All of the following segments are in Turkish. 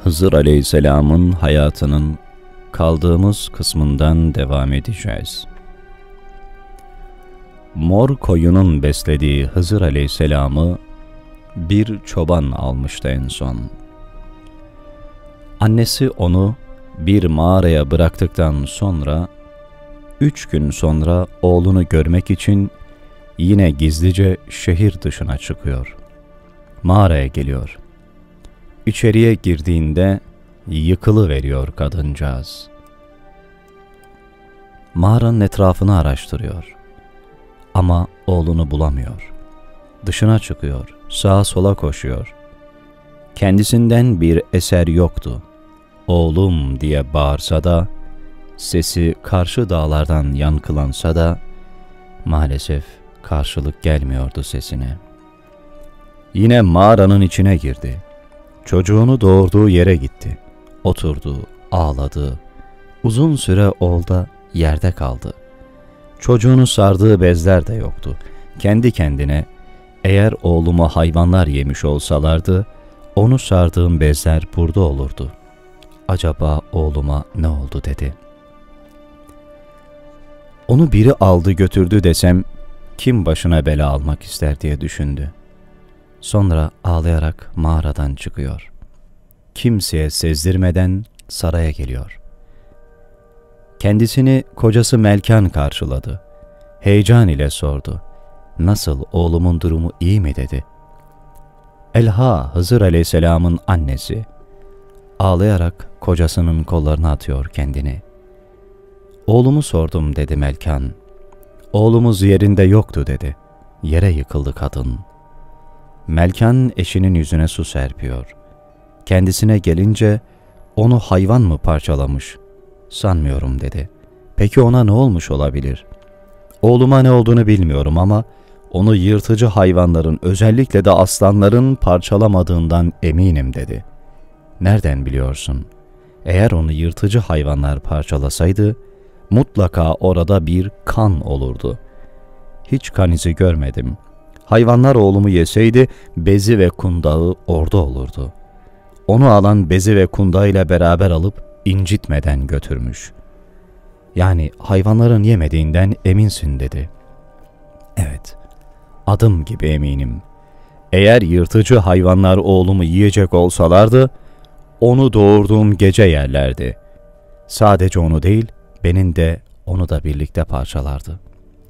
Hızır Aleyhisselam'ın hayatının kaldığımız kısmından devam edeceğiz. Mor koyunun beslediği Hızır Aleyhisselam'ı bir çoban almıştı en son. Annesi onu bir mağaraya bıraktıktan sonra 3 gün sonra oğlunu görmek için yine gizlice şehir dışına çıkıyor. Mağaraya geliyor. İçeriye girdiğinde yıkılıveriyor kadıncağız. Mağaranın etrafını araştırıyor. Ama oğlunu bulamıyor. Dışına çıkıyor, sağa sola koşuyor. Kendisinden bir eser yoktu. Oğlum diye bağırsa da, sesi karşı dağlardan yankılansa da, maalesef karşılık gelmiyordu sesine. Yine mağaranın içine girdi. Çocuğunu doğurduğu yere gitti. Oturdu, ağladı. Uzun süre oldu, yerde kaldı. Çocuğunu sardığı bezler de yoktu. Kendi kendine, eğer oğlumu hayvanlar yemiş olsalardı, onu sardığım bezler burada olurdu. Acaba oğluma ne oldu dedi. Onu biri aldı götürdü desem, kim başına bela almak ister diye düşündü. Sonra ağlayarak mağaradan çıkıyor. Kimseye sezdirmeden saraya geliyor. Kendisini kocası Melkan karşıladı. Heyecan ile sordu. Nasıl, oğlumun durumu iyi mi dedi. Elha, Hızır Aleyhisselam'ın annesi. Ağlayarak kocasının kollarına atıyor kendini. Oğlumu sordum dedi Melkan. Oğlumuz yerinde yoktu dedi. Yere yıkıldı kadın. Melkan eşinin yüzüne su serpiyor. Kendisine gelince onu hayvan mı parçalamış? Sanmıyorum dedi. Peki ona ne olmuş olabilir? Oğluma ne olduğunu bilmiyorum ama onu yırtıcı hayvanların, özellikle de aslanların parçalamadığından eminim dedi. Nereden biliyorsun? Eğer onu yırtıcı hayvanlar parçalasaydı mutlaka orada bir kan olurdu. Hiç kan izi görmedim. Hayvanlar oğlumu yeseydi bezi ve kundağı orada olurdu. Onu alan bezi ve kundağıyla beraber alıp incitmeden götürmüş. Yani hayvanların yemediğinden eminsin dedi. Evet, adım gibi eminim. Eğer yırtıcı hayvanlar oğlumu yiyecek olsalardı, onu doğurduğum gece yerlerdi. Sadece onu değil, benim de onu da birlikte parçalardı.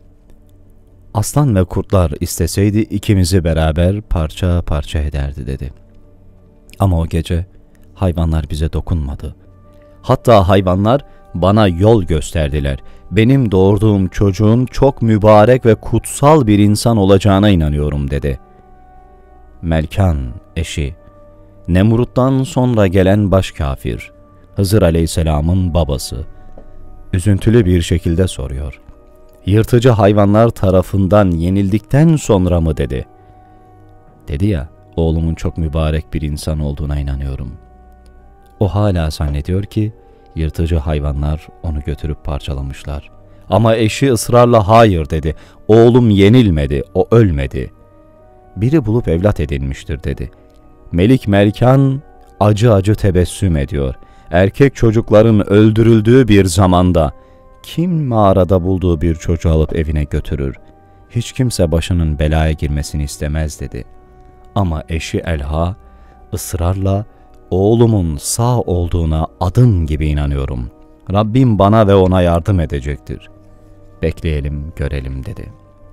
Aslan ve kurtlar isteseydi ikimizi beraber parça parça ederdi dedi. Ama o gece hayvanlar bize dokunmadı. Hatta hayvanlar bana yol gösterdiler. Benim doğurduğum çocuğun çok mübarek ve kutsal bir insan olacağına inanıyorum dedi. Melkan, eşi, Nemrut'tan sonra gelen baş kafir, Hızır Aleyhisselam'ın babası, üzüntülü bir şekilde soruyor. Yırtıcı hayvanlar tarafından yenildikten sonra mı dedi. Dedi ya, oğlumun çok mübarek bir insan olduğuna inanıyorum. O hala zannediyor ki yırtıcı hayvanlar onu götürüp parçalamışlar. Ama eşi ısrarla hayır dedi. Oğlum yenilmedi, o ölmedi. Biri bulup evlat edinmiştir dedi. Melik Melkan acı acı tebessüm ediyor. Erkek çocukların öldürüldüğü bir zamanda kim mağarada bulduğu bir çocuğu alıp evine götürür? Hiç kimse başının belaya girmesini istemez dedi. Ama eşi Elha ısrarla oğlumun sağ olduğuna adım gibi inanıyorum. Rabbim bana ve ona yardım edecektir. Bekleyelim, görelim dedi.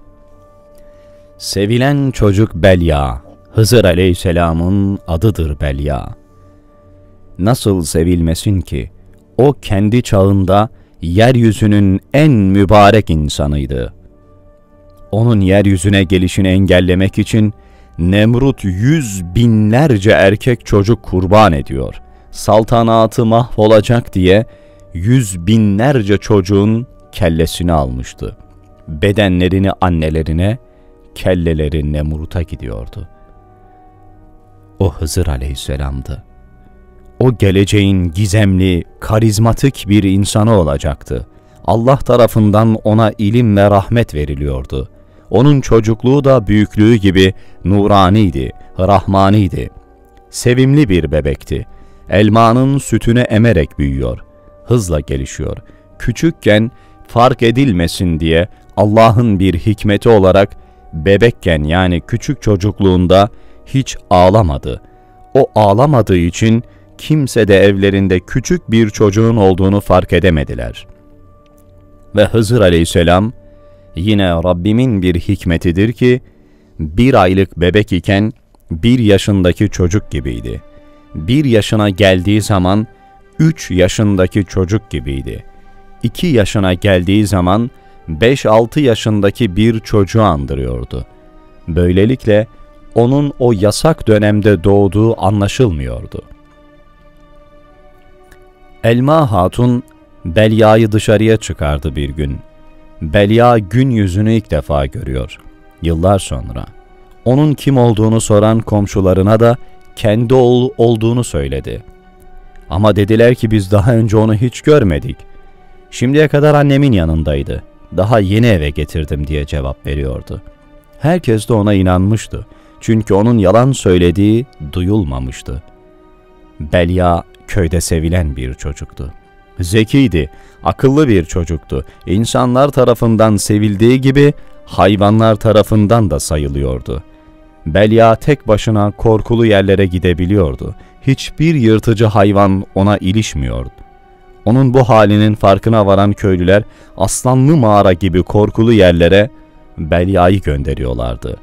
Sevilen çocuk Belya, Hızır Aleyhisselam'ın adıdır Belya. Nasıl sevilmesin ki? O kendi çağında yeryüzünün en mübarek insanıydı. Onun yeryüzüne gelişini engellemek için Nemrut 100.000'lerce erkek çocuk kurban ediyor. Saltanatı mahvolacak diye 100.000'lerce çocuğun kellesini almıştı. Bedenlerini annelerine, kelleleri Nemrut'a gidiyordu. O Hızır Aleyhisselam'dı. O geleceğin gizemli, karizmatik bir insanı olacaktı. Allah tarafından ona ilim ve rahmet veriliyordu. Onun çocukluğu da büyüklüğü gibi nuraniydi, rahmaniydi. Sevimli bir bebekti. elmanın sütünü emerek büyüyor, hızla gelişiyor. Küçükken fark edilmesin diye Allah'ın bir hikmeti olarak bebekken yani küçük çocukluğunda hiç ağlamadı. O ağlamadığı için kimse de evlerinde küçük bir çocuğun olduğunu fark edemediler. Ve Hızır Aleyhisselam yine Rabbimin bir hikmetidir ki 1 aylık bebek iken 1 yaşındaki çocuk gibiydi. 1 yaşına geldiği zaman 3 yaşındaki çocuk gibiydi. 2 yaşına geldiği zaman 5-6 yaşındaki bir çocuğu andırıyordu. Böylelikle onun o yasak dönemde doğduğu anlaşılmıyordu. Elma Hatun Belya'yı dışarıya çıkardı bir gün. Belya gün yüzünü ilk defa görüyor. Yıllar sonra. Onun kim olduğunu soran komşularına da kendi oğlu olduğunu söyledi. Ama dediler ki biz daha önce onu hiç görmedik. Şimdiye kadar annemin yanındaydı. Daha yeni eve getirdim diye cevap veriyordu. Herkes de ona inanmıştı. Çünkü onun yalan söylediği duyulmamıştı. Belya köyde sevilen bir çocuktu. Zekiydi, akıllı bir çocuktu. İnsanlar tarafından sevildiği gibi hayvanlar tarafından da sayılıyordu. Belya tek başına korkulu yerlere gidebiliyordu. Hiçbir yırtıcı hayvan ona ilişmiyordu. Onun bu halinin farkına varan köylüler Aslanlı Mağara gibi korkulu yerlere Belya'yı gönderiyorlardı.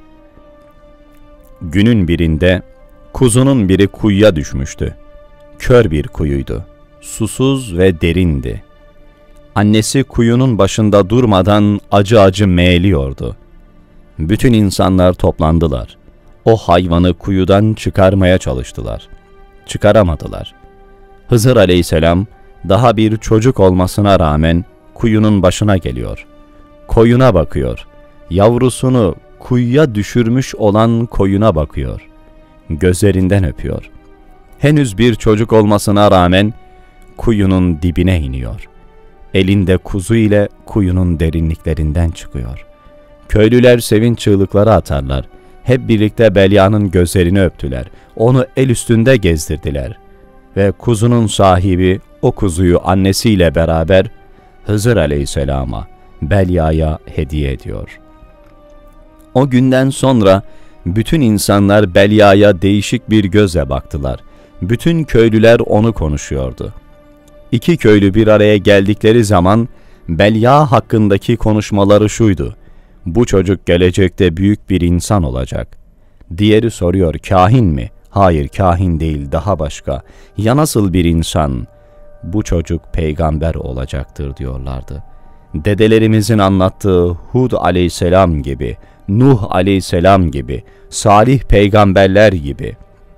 Günün birinde kuzunun biri kuyuya düşmüştü. Kör bir kuyuydu. Susuz ve derindi. Annesi kuyunun başında durmadan acı acı meğliyordu. Bütün insanlar toplandılar. O hayvanı kuyudan çıkarmaya çalıştılar. Çıkaramadılar. Hızır Aleyhisselam daha bir çocuk olmasına rağmen kuyunun başına geliyor. Koyuna bakıyor. Yavrusunu kuyuya düşürmüş olan koyuna bakıyor. Gözlerinden öpüyor. Henüz bir çocuk olmasına rağmen kuyunun dibine iniyor. Elinde kuzu ile kuyunun derinliklerinden çıkıyor. Köylüler sevinç çığlıkları atarlar. Hep birlikte Belya'nın gözlerini öptüler. Onu el üstünde gezdirdiler. Ve kuzunun sahibi o kuzuyu annesiyle beraber Hızır Aleyhisselam'a, Belya'ya hediye ediyor. O günden sonra bütün insanlar Belya'ya değişik bir gözle baktılar. Bütün köylüler onu konuşuyordu. 2 köylü bir araya geldikleri zaman Belya hakkındaki konuşmaları şuydu: bu çocuk gelecekte büyük bir insan olacak. Diğeri soruyor, kahin mi? Hayır, kahin değil, daha başka. Ya nasıl bir insan? Bu çocuk peygamber olacaktır diyorlardı. Dedelerimizin anlattığı Hud aleyhisselam gibi, Nuh aleyhisselam gibi, salih peygamberler gibi.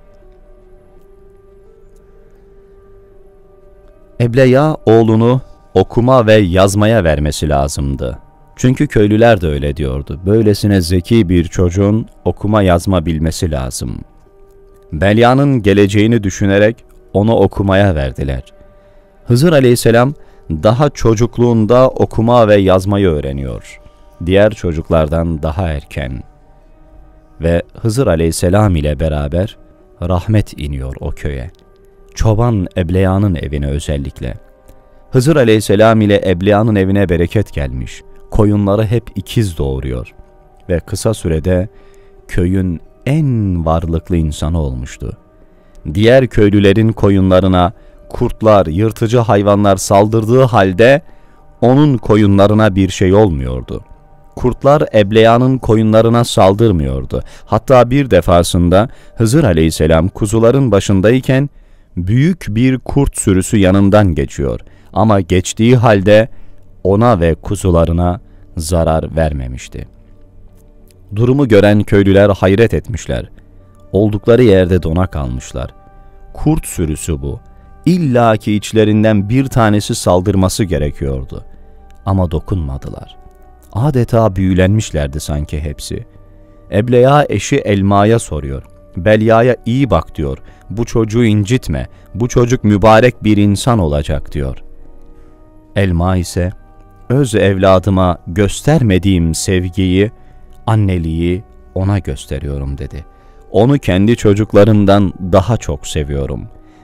Ebleya oğlunu okuma ve yazmaya vermesi lazımdı. Çünkü köylüler de öyle diyordu. Böylesine zeki bir çocuğun okuma yazma bilmesi lazım. Belya'nın geleceğini düşünerek onu okumaya verdiler. Hızır Aleyhisselam daha çocukluğunda okuma ve yazmayı öğreniyor. Diğer çocuklardan daha erken. Ve Hızır Aleyhisselam ile beraber rahmet iniyor o köye. Çoban Ebleya'nın evine özellikle. Hızır Aleyhisselam ile Ebleya'nın evine bereket gelmiş. Koyunları hep ikiz doğuruyor. Ve kısa sürede köyün en varlıklı insanı olmuştu. Diğer köylülerin koyunlarına kurtlar, yırtıcı hayvanlar saldırdığı halde onun koyunlarına bir şey olmuyordu. Kurtlar Ebleya'nın koyunlarına saldırmıyordu. Hatta bir defasında Hızır Aleyhisselam kuzuların başındayken büyük bir kurt sürüsü yanından geçiyor. Ama geçtiği halde ona ve kuzularına zarar vermemişti. Durumu gören köylüler hayret etmişler. Oldukları yerde dona kalmışlar. Kurt sürüsü bu. İlla ki içlerinden bir tanesi saldırması gerekiyordu. Ama dokunmadılar. Adeta büyülenmişlerdi sanki hepsi. Ebleya eşi Elma'ya soruyor. Belya'ya iyi bak diyor. Bu çocuğu incitme. Bu çocuk mübarek bir insan olacak diyor. Elma ise öz evladıma göstermediğim sevgiyi, anneliği ona gösteriyorum dedi. Onu kendi çocuklarımdan daha çok seviyorum.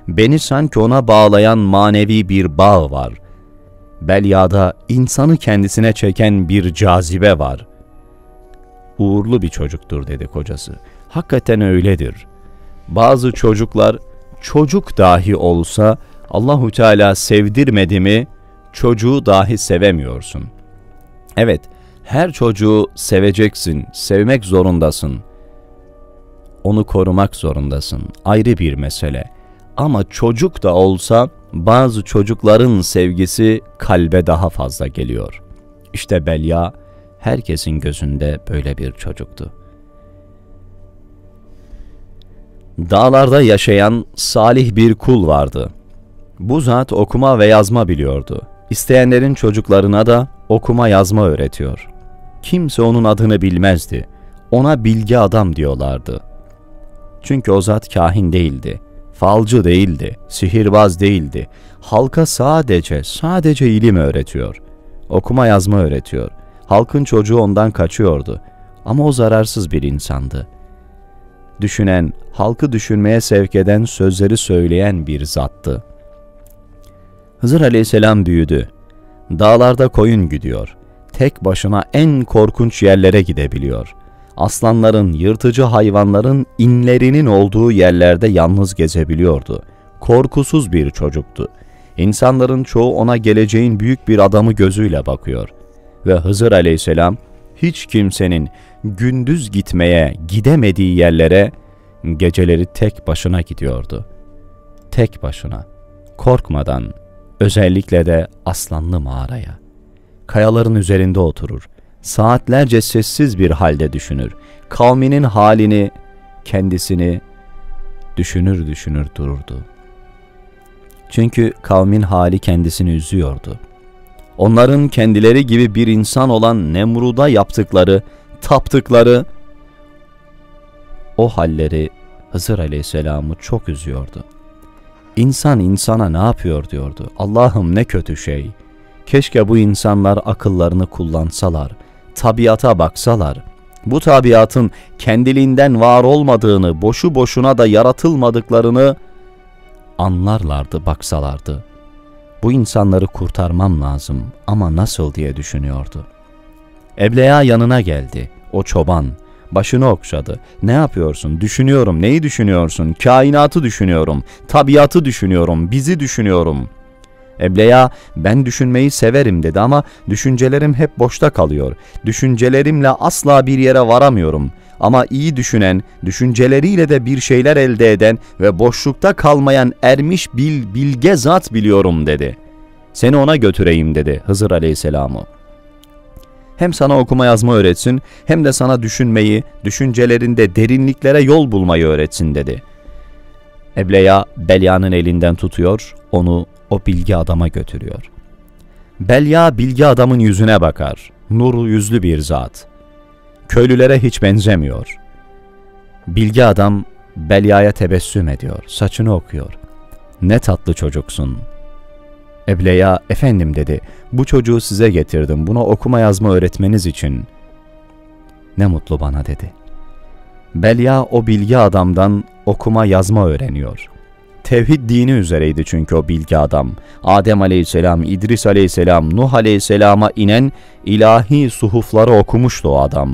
Beni sanki ona bağlayan manevi bir bağ var. Belya'da insanı kendisine çeken bir cazibe var. Uğurlu bir çocuktur dedi kocası. Hakikaten öyledir. Bazı çocuklar çocuk dahi olsa Allahu Teala sevdirmedi mi çocuğu dahi sevemiyorsun. Evet, her çocuğu seveceksin, sevmek zorundasın. Onu korumak zorundasın. Ayrı bir mesele. Ama çocuk da olsa bazı çocukların sevgisi kalbe daha fazla geliyor. İşte Belya herkesin gözünde böyle bir çocuktu. Dağlarda yaşayan salih bir kul vardı. Bu zat okuma ve yazma biliyordu. İsteyenlerin çocuklarına da okuma yazma öğretiyor. Kimse onun adını bilmezdi. Ona bilgi adam diyorlardı. Çünkü o zat kahin değildi, falcı değildi, sihirbaz değildi. Halka sadece ilim öğretiyor. Okuma yazma öğretiyor. Halkın çocuğu ondan kaçıyordu. Ama o zararsız bir insandı. Düşünen, halkı düşünmeye sevk eden sözleri söyleyen bir zattı. Hızır Aleyhisselam büyüdü. Dağlarda koyun güdüyor. Tek başına en korkunç yerlere gidebiliyor. Aslanların, yırtıcı hayvanların inlerinin olduğu yerlerde yalnız gezebiliyordu. Korkusuz bir çocuktu. İnsanların çoğu ona geleceğin büyük bir adamı gözüyle bakıyor. Ve Hızır Aleyhisselam hiç kimsenin gündüz gidemediği yerlere geceleri tek başına gidiyordu. Tek başına, korkmadan, özellikle de aslanlı mağaraya. Kayaların üzerinde oturur, saatlerce sessiz bir halde düşünür. Kavminin halini, kendisini düşünür dururdu. Çünkü kavmin hali kendisini üzüyordu. Onların kendileri gibi bir insan olan Nemrud'a yaptıkları, taptıkları o halleri Hızır Aleyhisselam'ı çok üzüyordu. İnsan insana ne yapıyor diyordu. Allah'ım ne kötü şey. Keşke bu insanlar akıllarını kullansalar, tabiata baksalar, bu tabiatın kendiliğinden var olmadığını, boşu boşuna da yaratılmadıklarını anlarlardı, baksalardı. Bu insanları kurtarmam lazım ama nasıl diye düşünüyordu. Ebleya yanına geldi, o çoban. Başını okşadı. Ne yapıyorsun? Düşünüyorum. Neyi düşünüyorsun? Kainatı düşünüyorum. Tabiatı düşünüyorum. Bizi düşünüyorum. Ebleya, ben düşünmeyi severim dedi ama düşüncelerim hep boşta kalıyor. Düşüncelerimle asla bir yere varamıyorum. Ama iyi düşünen, düşünceleriyle de bir şeyler elde eden ve boşlukta kalmayan ermiş bilge zat biliyorum dedi. Seni ona götüreyim dedi Hızır Aleyhisselam'ı. Hem sana okuma yazma öğretsin, hem de sana düşünmeyi, düşüncelerinde derinliklere yol bulmayı öğretsin dedi. Ebleya, Belya'nın elinden tutuyor, onu o bilgi adama götürüyor. Belya, bilgi adamın yüzüne bakar. Nur yüzlü bir zat. Köylülere hiç benzemiyor. Bilgi adam, Belya'ya tebessüm ediyor, saçını okuyor. Ne tatlı çocuksun. Ebleya, efendim dedi, bu çocuğu size getirdim, buna okuma yazma öğretmeniz için. Ne mutlu bana dedi. Belya o bilgi adamdan okuma yazma öğreniyor. Tevhid dini üzereydi çünkü o bilgi adam. Adem Aleyhisselam, İdris Aleyhisselam, Nuh Aleyhisselam'a inen ilahi suhufları okumuştu o adam.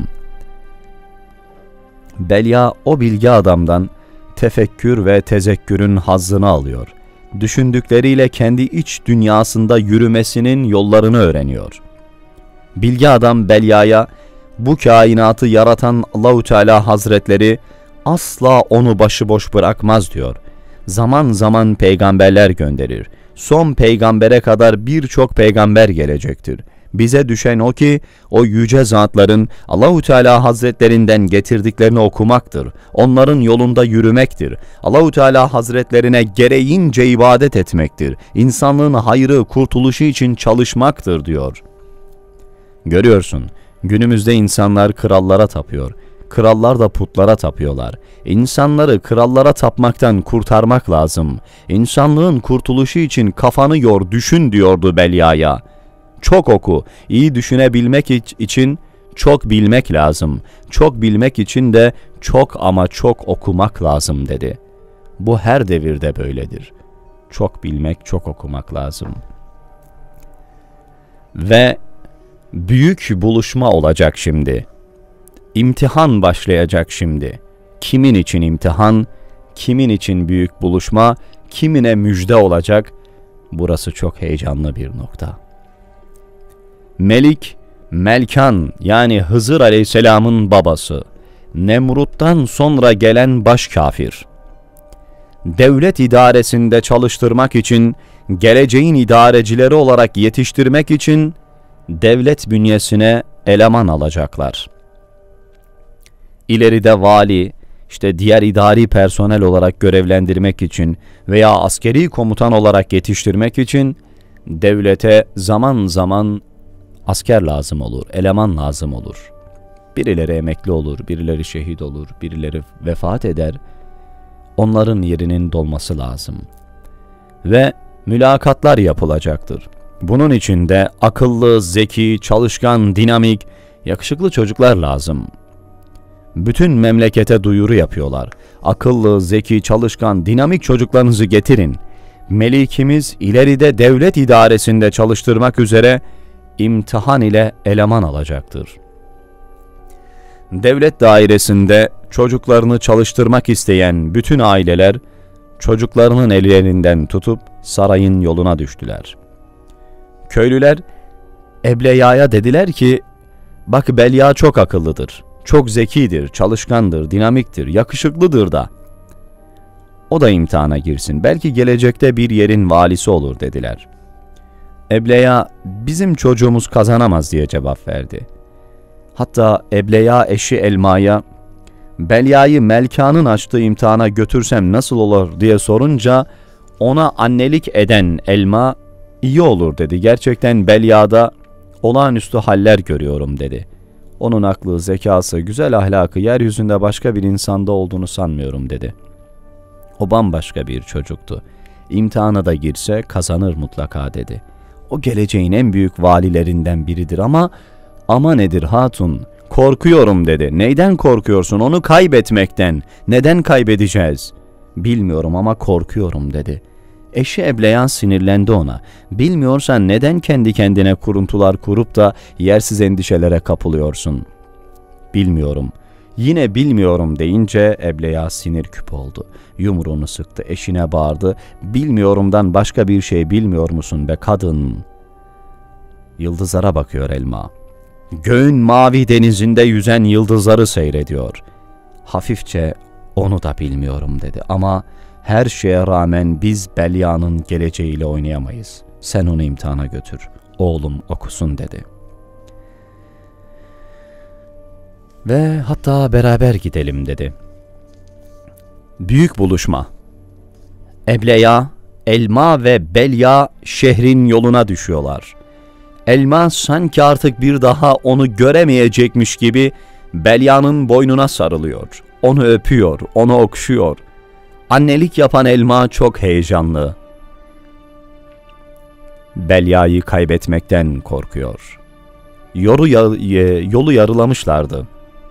Belya o bilgi adamdan tefekkür ve tezekkürün hazzını alıyor. Düşündükleriyle kendi iç dünyasında yürümesinin yollarını öğreniyor. Bilgi adam Belya'ya, bu kainatı yaratan Allahu Teala Hazretleri asla onu başıboş bırakmaz diyor. Zaman zaman peygamberler gönderir. Son peygambere kadar birçok peygamber gelecektir. Bize düşen o ki o yüce zatların Allahu Teala Hazretlerinden getirdiklerini okumaktır. Onların yolunda yürümektir. Allahu Teala Hazretlerine gereğince ibadet etmektir. İnsanlığın hayrı, kurtuluşu için çalışmaktır diyor. Görüyorsun, günümüzde insanlar krallara tapıyor. Krallar da putlara tapıyorlar. İnsanları krallara tapmaktan kurtarmak lazım. İnsanlığın kurtuluşu için kafanı yor, düşün diyordu Belya'ya. Çok oku, iyi düşünebilmek için çok bilmek lazım. Çok bilmek için de çok ama çok okumak lazım dedi. Bu her devirde böyledir. çok bilmek, çok okumak lazım. Ve büyük buluşma olacak şimdi. İmtihan başlayacak şimdi. Kimin için imtihan, kimin için büyük buluşma, kimine müjde olacak? Burası çok heyecanlı bir nokta. Melik, Melkan yani Hızır Aleyhisselam'ın babası, Nemrut'tan sonra gelen baş kafir. Devlet idaresinde çalıştırmak için, geleceğin idarecileri olarak yetiştirmek için devlet bünyesine eleman alacaklar. İleride vali, işte diğer idari personel olarak görevlendirmek için veya askeri komutan olarak yetiştirmek için devlete zaman zaman asker lazım olur, eleman lazım olur. Birileri emekli olur, birileri şehit olur, birileri vefat eder. Onların yerinin dolması lazım. Ve mülakatlar yapılacaktır. Bunun için de akıllı, zeki, çalışkan, dinamik, yakışıklı çocuklar lazım. Bütün memlekete duyuru yapıyorlar. Akıllı, zeki, çalışkan, dinamik çocuklarınızı getirin. Melikimiz ileride devlet idaresinde çalıştırmak üzere imtihan ile eleman alacaktır. Devlet dairesinde çocuklarını çalıştırmak isteyen bütün aileler çocuklarının ellerinden tutup sarayın yoluna düştüler. Köylüler Ebleya'ya dediler ki, bak Belya çok akıllıdır, çok zekidir, çalışkandır, dinamiktir, yakışıklıdır da. O da imtihana girsin, belki gelecekte bir yerin valisi olur dediler. Ebleya bizim çocuğumuz kazanamaz diye cevap verdi. Hatta Ebleya eşi Elma'ya Belya'yı Melkan'ın açtığı imtihana götürsem nasıl olur diye sorunca ona annelik eden Elma iyi olur dedi. Gerçekten Belya'da olağanüstü haller görüyorum dedi. Onun aklı, zekası, güzel ahlakı yeryüzünde başka bir insanda olduğunu sanmıyorum dedi. O bambaşka bir çocuktu. İmtihana da girse kazanır mutlaka dedi. O geleceğin en büyük valilerinden biridir ama nedir hatun? Korkuyorum dedi. Neyden korkuyorsun? Onu kaybetmekten. Neden kaybedeceğiz? Bilmiyorum ama korkuyorum dedi. Eşi Ebleyan sinirlendi ona. Bilmiyorsan neden kendi kendine kuruntular kurup da yersiz endişelere kapılıyorsun? Bilmiyorum. Yine bilmiyorum deyince Ebleya sinir küp oldu. Yumruğunu sıktı, eşine bağırdı. Bilmiyorumdan başka bir şey bilmiyor musun be kadın? Yıldızlara bakıyor Elma. Göğün mavi denizinde yüzen yıldızları seyrediyor. Hafifçe onu da bilmiyorum dedi ama her şeye rağmen biz Belya'nın geleceğiyle oynayamayız. Sen onu imtihana götür, oğlum okusun dedi. Ve hatta beraber gidelim dedi. Büyük buluşma. Ebleya, Elma ve Belya şehrin yoluna düşüyorlar. Elma sanki artık bir daha onu göremeyecekmiş gibi Belya'nın boynuna sarılıyor. Onu öpüyor, onu okşuyor. Annelik yapan Elma çok heyecanlı. Belya'yı kaybetmekten korkuyor. Yolu yarılamışlardı.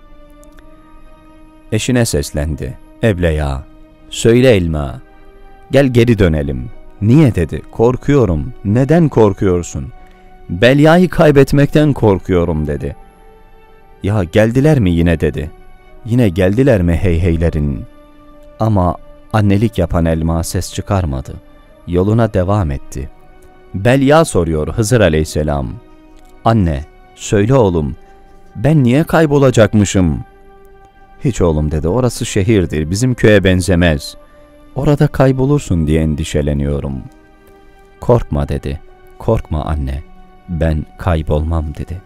Eşine seslendi. Ebleya, söyle Elma, gel geri dönelim. Niye dedi. Korkuyorum. Neden korkuyorsun? Belya'yı kaybetmekten korkuyorum dedi. Ya geldiler mi yine dedi. Yine geldiler mi heyheylerin? Ama annelik yapan Elma ses çıkarmadı. Yoluna devam etti. Belya soruyor Hızır Aleyhisselam. Anne, söyle oğlum, ben niye kaybolacakmışım? Hiç oğlum dedi, orası şehirdir, bizim köye benzemez. Orada kaybolursun diye endişeleniyorum. Korkma dedi. Korkma anne, ben kaybolmam dedi.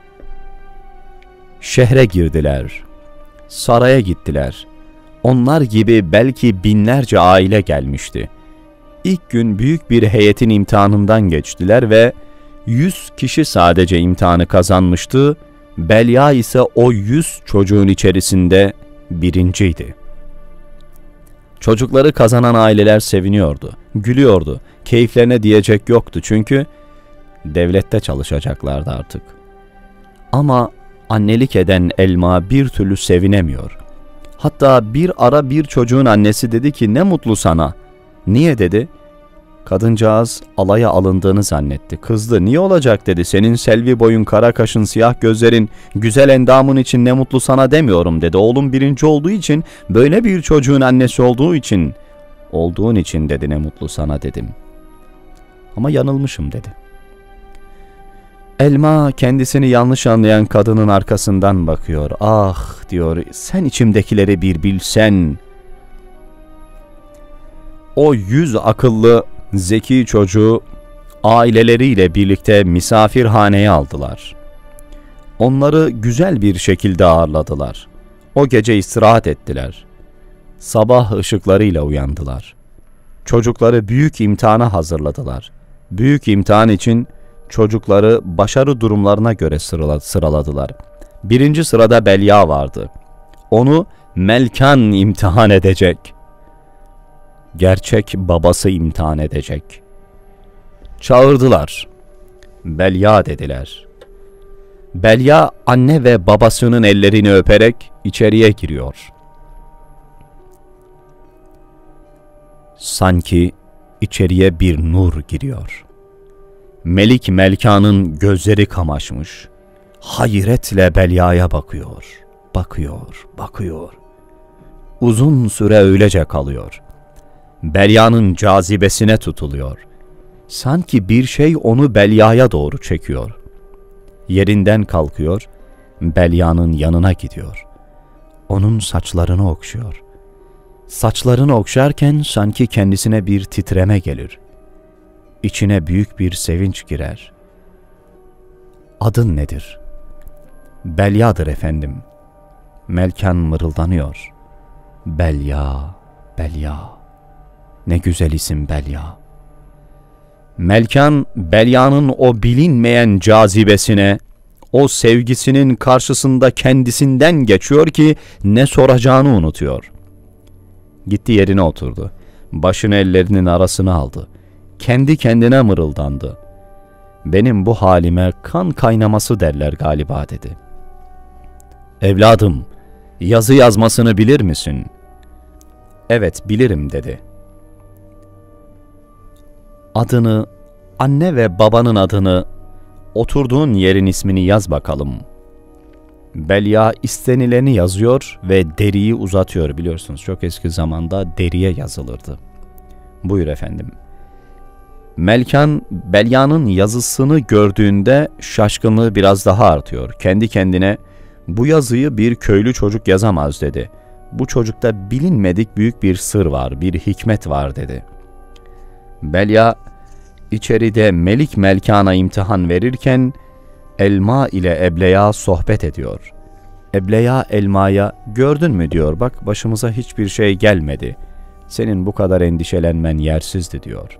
Şehre girdiler. Saraya gittiler. Onlar gibi belki binlerce aile gelmişti. İlk gün büyük bir heyetin imtihanından geçtiler ve 100 kişi sadece imtihanı kazanmıştı. Belya ise o 100 çocuğun içerisinde birinciydi. Çocukları kazanan aileler seviniyordu, gülüyordu. Keyiflerine diyecek yoktu çünkü devlette çalışacaklardı artık. Ama annelik eden Elma bir türlü sevinemiyor. Hatta bir ara bir çocuğun annesi dedi ki ne mutlu sana. Niye dedi? Kadıncağız alaya alındığını zannetti. Kızdı. Niye olacak dedi. Senin selvi boyun, kara kaşın, siyah gözlerin, güzel endamın için ne mutlu sana demiyorum dedi. Oğlum birinci olduğu için, böyle bir çocuğun annesi olduğun için dedi, ne mutlu sana dedim. Ama yanılmışım dedi. Elma kendisini yanlış anlayan kadının arkasından bakıyor. Ah diyor, sen içimdekileri bir bilsen. O 100 akıllı, zeki çocuğu aileleriyle birlikte misafirhaneye aldılar. Onları güzel bir şekilde ağırladılar. O gece istirahat ettiler. Sabah ışıklarıyla uyandılar. Çocukları büyük imtihana hazırladılar. Büyük imtihan için çocukları başarı durumlarına göre sıraladılar. Birinci sırada Belya vardı. Onu Melkan imtihan edecek. Gerçek babası imtihan edecek. Çağırdılar. Belya dediler. Belya anne ve babasının ellerini öperek içeriye giriyor. Sanki içeriye bir nur giriyor. Melik Melkan'ın gözleri kamaşmış. Hayretle Belya'ya bakıyor. Uzun süre öylece kalıyor. Belya'nın cazibesine tutuluyor. Sanki bir şey onu Belya'ya doğru çekiyor. Yerinden kalkıyor, Belya'nın yanına gidiyor. Onun saçlarını okşuyor. Saçlarını okşarken sanki kendisine bir titreme gelir. İçine büyük bir sevinç girer. Adın nedir? Belya'dır efendim. Melkan mırıldanıyor. Belya, Belya. Ne güzel isim Belya. Melkan, Belya'nın o bilinmeyen cazibesine, o sevgisinin karşısında kendisinden geçiyor ki ne soracağını unutuyor. Gitti yerine oturdu. Başını ellerinin arasına aldı. Kendi kendine mırıldandı. Benim bu halime kan kaynaması derler galiba dedi. Evladım, yazı yazmasını bilir misin? Evet, bilirim dedi. Adını, anne ve babanın adını, oturduğun yerin ismini yaz bakalım. Belya istenileni yazıyor ve deriyi uzatıyor, biliyorsunuz çok eski zamanda deriye yazılırdı. Buyur efendim. Melkan, Belya'nın yazısını gördüğünde şaşkınlığı biraz daha artıyor. Kendi kendine, bu yazıyı bir köylü çocuk yazamaz dedi. Bu çocukta bilinmedik büyük bir sır var, bir hikmet var dedi. Belya, içeride Melik Melkan'a imtihan verirken, Elma ile Ebleya sohbet ediyor. Ebleya Elma'ya, gördün mü diyor, bak başımıza hiçbir şey gelmedi. Senin bu kadar endişelenmen yersizdi diyor.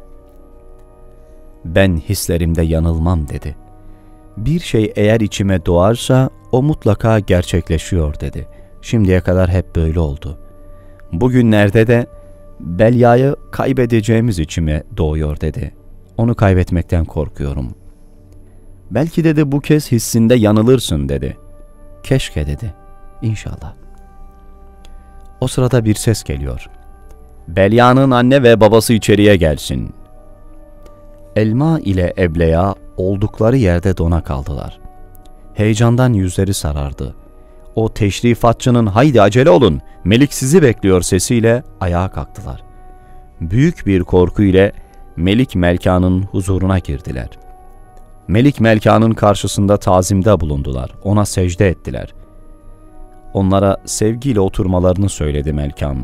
Ben hislerimde yanılmam dedi. Bir şey eğer içime doğarsa o mutlaka gerçekleşiyor dedi. Şimdiye kadar hep böyle oldu. Bugünlerde de Belya'yı kaybedeceğimiz içime doğuyor dedi. Onu kaybetmekten korkuyorum. Belki dedi bu kez hissinde yanılırsın dedi. Keşke dedi. İnşallah. O sırada bir ses geliyor. Belya'nın anne ve babası içeriye gelsin. Elma ile Ebleya oldukları yerde dona kaldılar. Heyecandan yüzleri sarardı. O teşrifatçının haydi acele olun, Melik sizi bekliyor sesiyle ayağa kalktılar. Büyük bir korku ile Melik Melkan'ın huzuruna girdiler. Melik Melkan'ın karşısında tazimde bulundular, ona secde ettiler. Onlara sevgiyle oturmalarını söyledi Melkan.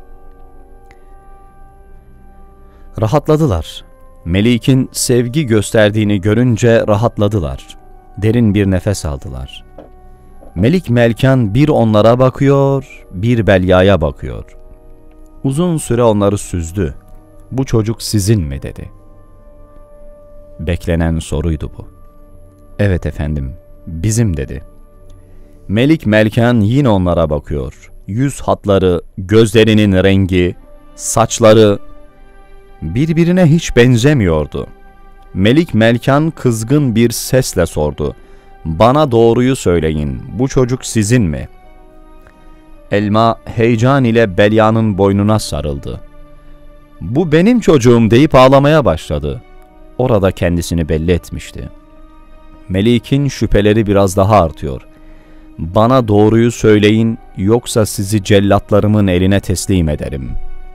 Rahatladılar. Melik'in sevgi gösterdiğini görünce rahatladılar. Derin bir nefes aldılar. Melik Melkan bir onlara bakıyor, bir Belya'ya bakıyor. Uzun süre onları süzdü. Bu çocuk sizin mi dedi. Beklenen soruydu bu. Evet efendim, bizim dedi. Melik Melkan yine onlara bakıyor. Yüz hatları, gözlerinin rengi, saçları birbirine hiç benzemiyordu. Melik Melkan kızgın bir sesle sordu. Bana doğruyu söyleyin, bu çocuk sizin mi? Elma heyecan ile Belya'nın boynuna sarıldı. "Bu benim çocuğum" deyip ağlamaya başladı. Orada kendisini belli etmişti. Melik'in şüpheleri biraz daha artıyor. "Bana doğruyu söyleyin, yoksa sizi cellatlarımın eline teslim ederim."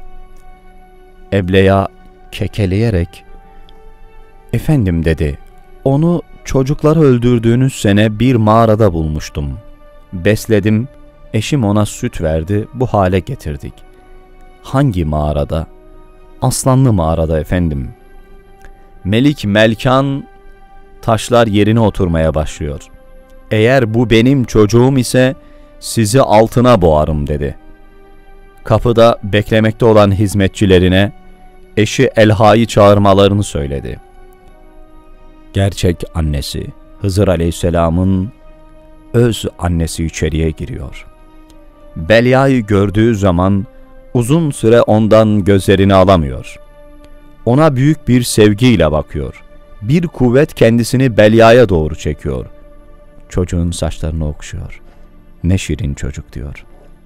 Ebleya kekeleyerek, "Efendim," dedi, "onu çocukları öldürdüğünüz sene bir mağarada bulmuştum. Besledim, eşim ona süt verdi, bu hale getirdik." "Hangi mağarada?" "Aslanlı mağarada efendim." Melik Melkan taşlar yerine oturmaya başlıyor. "Eğer bu benim çocuğum ise sizi altına boğarım," dedi. Kapıda beklemekte olan hizmetçilerine eşi Elha'yı çağırmalarını söyledi. Gerçek annesi Hızır Aleyhisselam'ın öz annesi içeriye giriyor. Belya'yı gördüğü zaman uzun süre ondan gözlerini alamıyor. Ona büyük bir sevgiyle bakıyor. Bir kuvvet kendisini Belya'ya doğru çekiyor. Çocuğun saçlarını okşuyor. "Ne şirin çocuk," diyor.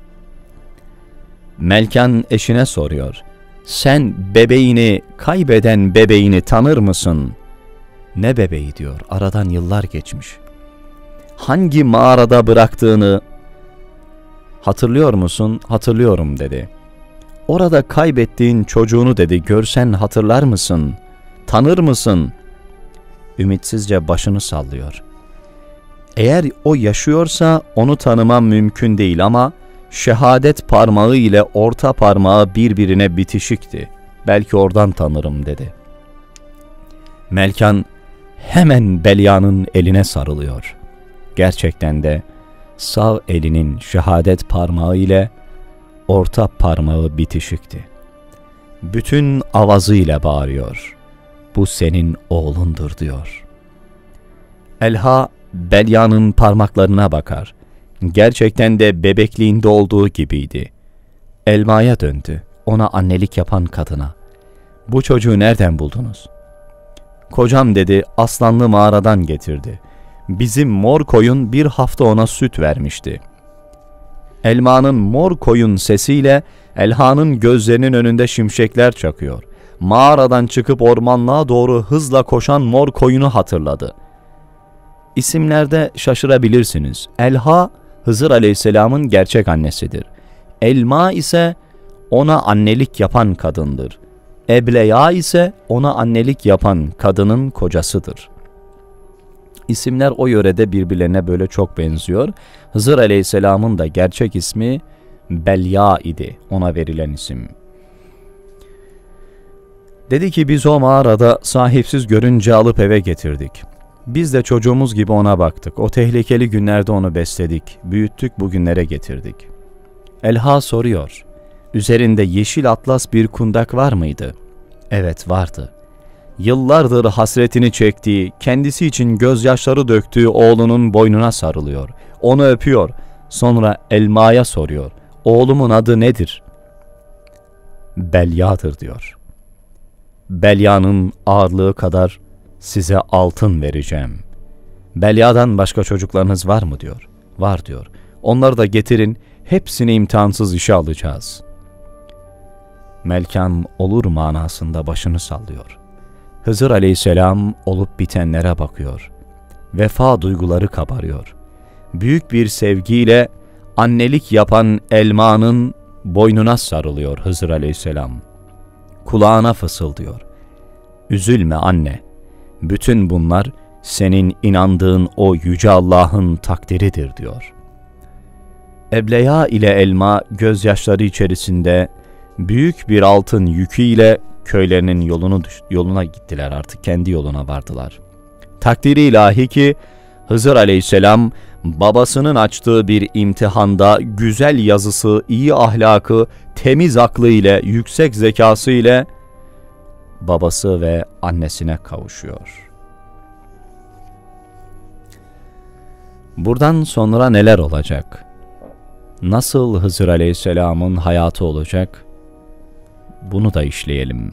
Melkan eşine soruyor. "Sen bebeğini, kaybeden bebeğini tanır mısın?" "Ne bebeği?" diyor. "Aradan yıllar geçmiş." "Hangi mağarada bıraktığını hatırlıyor musun?" "Hatırlıyorum," dedi. "Orada kaybettiğin çocuğunu," dedi, "görsen hatırlar mısın? Tanır mısın?" Ümitsizce başını sallıyor. "Eğer o yaşıyorsa onu tanımam mümkün değil ama şehadet parmağı ile orta parmağı birbirine bitişikti. Belki oradan tanırım," dedi. Melkan hemen Belya'nın eline sarılıyor. Gerçekten de sağ elinin şehadet parmağı ile orta parmağı bitişikti. Bütün avazıyla bağırıyor. "Bu senin oğlundur," diyor. Elha Belya'nın parmaklarına bakar. Gerçekten de bebekliğinde olduğu gibiydi. Elma'ya döndü, ona annelik yapan kadına. "Bu çocuğu nereden buldunuz?" "Kocam," dedi, "aslanlı mağaradan getirdi. Bizim mor koyun bir hafta ona süt vermişti." Elma'nın mor koyun sesiyle Elha'nın gözlerinin önünde şimşekler çakıyor. Mağaradan çıkıp ormanlığa doğru hızla koşan mor koyunu hatırladı. İsimlerde şaşırabilirsiniz. Elha, Hızır Aleyhisselam'ın gerçek annesidir. Elma ise ona annelik yapan kadındır. Ebleya ise ona annelik yapan kadının kocasıdır. İsimler o yörede birbirlerine böyle çok benziyor. Hızır Aleyhisselam'ın da gerçek ismi Belya idi, ona verilen isim. Dedi ki, "Biz o mağarada sahipsiz görünce alıp eve getirdik. Biz de çocuğumuz gibi ona baktık. O tehlikeli günlerde onu besledik, büyüttük, bugünlere getirdik." Elha soruyor. "Üzerinde yeşil atlas bir kundak var mıydı?" "Evet, vardı." Yıllardır hasretini çektiği, kendisi için gözyaşları döktüğü oğlunun boynuna sarılıyor. Onu öpüyor. Sonra Elma'ya soruyor. "Oğlumun adı nedir?" "Belya'dır," diyor. "Belya'nın ağırlığı kadar size altın vereceğim." "Belya'dan başka çocuklarınız var mı?" diyor. "Var," diyor. "Onları da getirin, hepsini imtihansız işe alacağız." Melkan olur manasında başını sallıyor. Hızır Aleyhisselam olup bitenlere bakıyor. Vefa duyguları kabarıyor. Büyük bir sevgiyle annelik yapan Elma'nın boynuna sarılıyor Hızır Aleyhisselam. Kulağına fısıldıyor. "Üzülme anne, bütün bunlar senin inandığın o yüce Allah'ın takdiridir," diyor. Ebleya ile Elma gözyaşları içerisinde büyük bir altın yüküyle köylerinin yoluna gittiler, artık kendi yoluna vardılar. Takdiri ilahi ki Hızır Aleyhisselam babasının açtığı bir imtihanda güzel yazısı, iyi ahlakı, temiz aklı ile, yüksek zekası ile babası ve annesine kavuşuyor. Buradan sonra neler olacak? Nasıl Hızır Aleyhisselam'ın hayatı olacak? Bunu da işleyelim.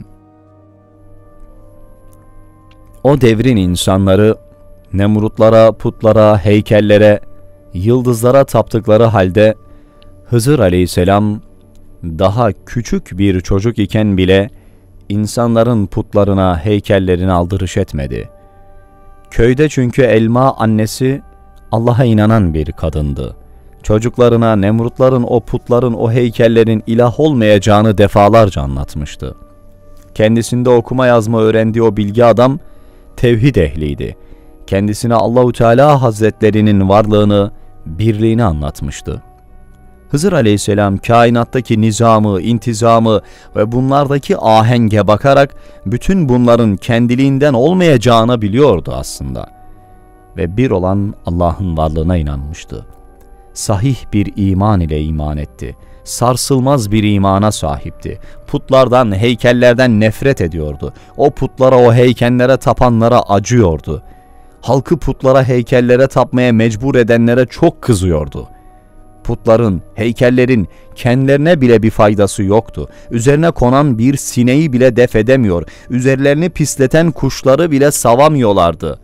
O devrin insanları Nemrutlara, putlara, heykellere, yıldızlara taptıkları halde Hızır Aleyhisselam daha küçük bir çocuk iken bile insanların putlarına, heykellerine aldırış etmedi. Köyde çünkü Elma annesi Allah'a inanan bir kadındı. Çocuklarına Nemrutların, o putların, o heykellerin ilah olmayacağını defalarca anlatmıştı. Kendisinde okuma yazma öğrendiği o bilgi adam tevhid ehliydi. Kendisine Allahu Teala Hazretlerinin varlığını, birliğini anlatmıştı. Hızır Aleyhisselam kainattaki nizamı, intizamı ve bunlardaki ahenge bakarak bütün bunların kendiliğinden olmayacağını biliyordu aslında. Ve bir olan Allah'ın varlığına inanmıştı. Sahih bir iman ile iman etti. Sarsılmaz bir imana sahipti. Putlardan, heykellerden nefret ediyordu. O putlara, o heykellere tapanlara acıyordu. Halkı putlara, heykellere tapmaya mecbur edenlere çok kızıyordu. Putların, heykellerin kendilerine bile bir faydası yoktu. Üzerine konan bir sineği bile def edemiyor. Üzerlerini pisleten kuşları bile savamıyorlardı.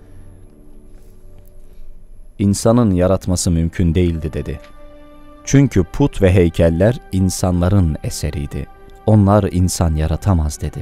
İnsanın yaratması mümkün değildi dedi. Çünkü put ve heykeller insanların eseriydi. Onlar insan yaratamaz dedi.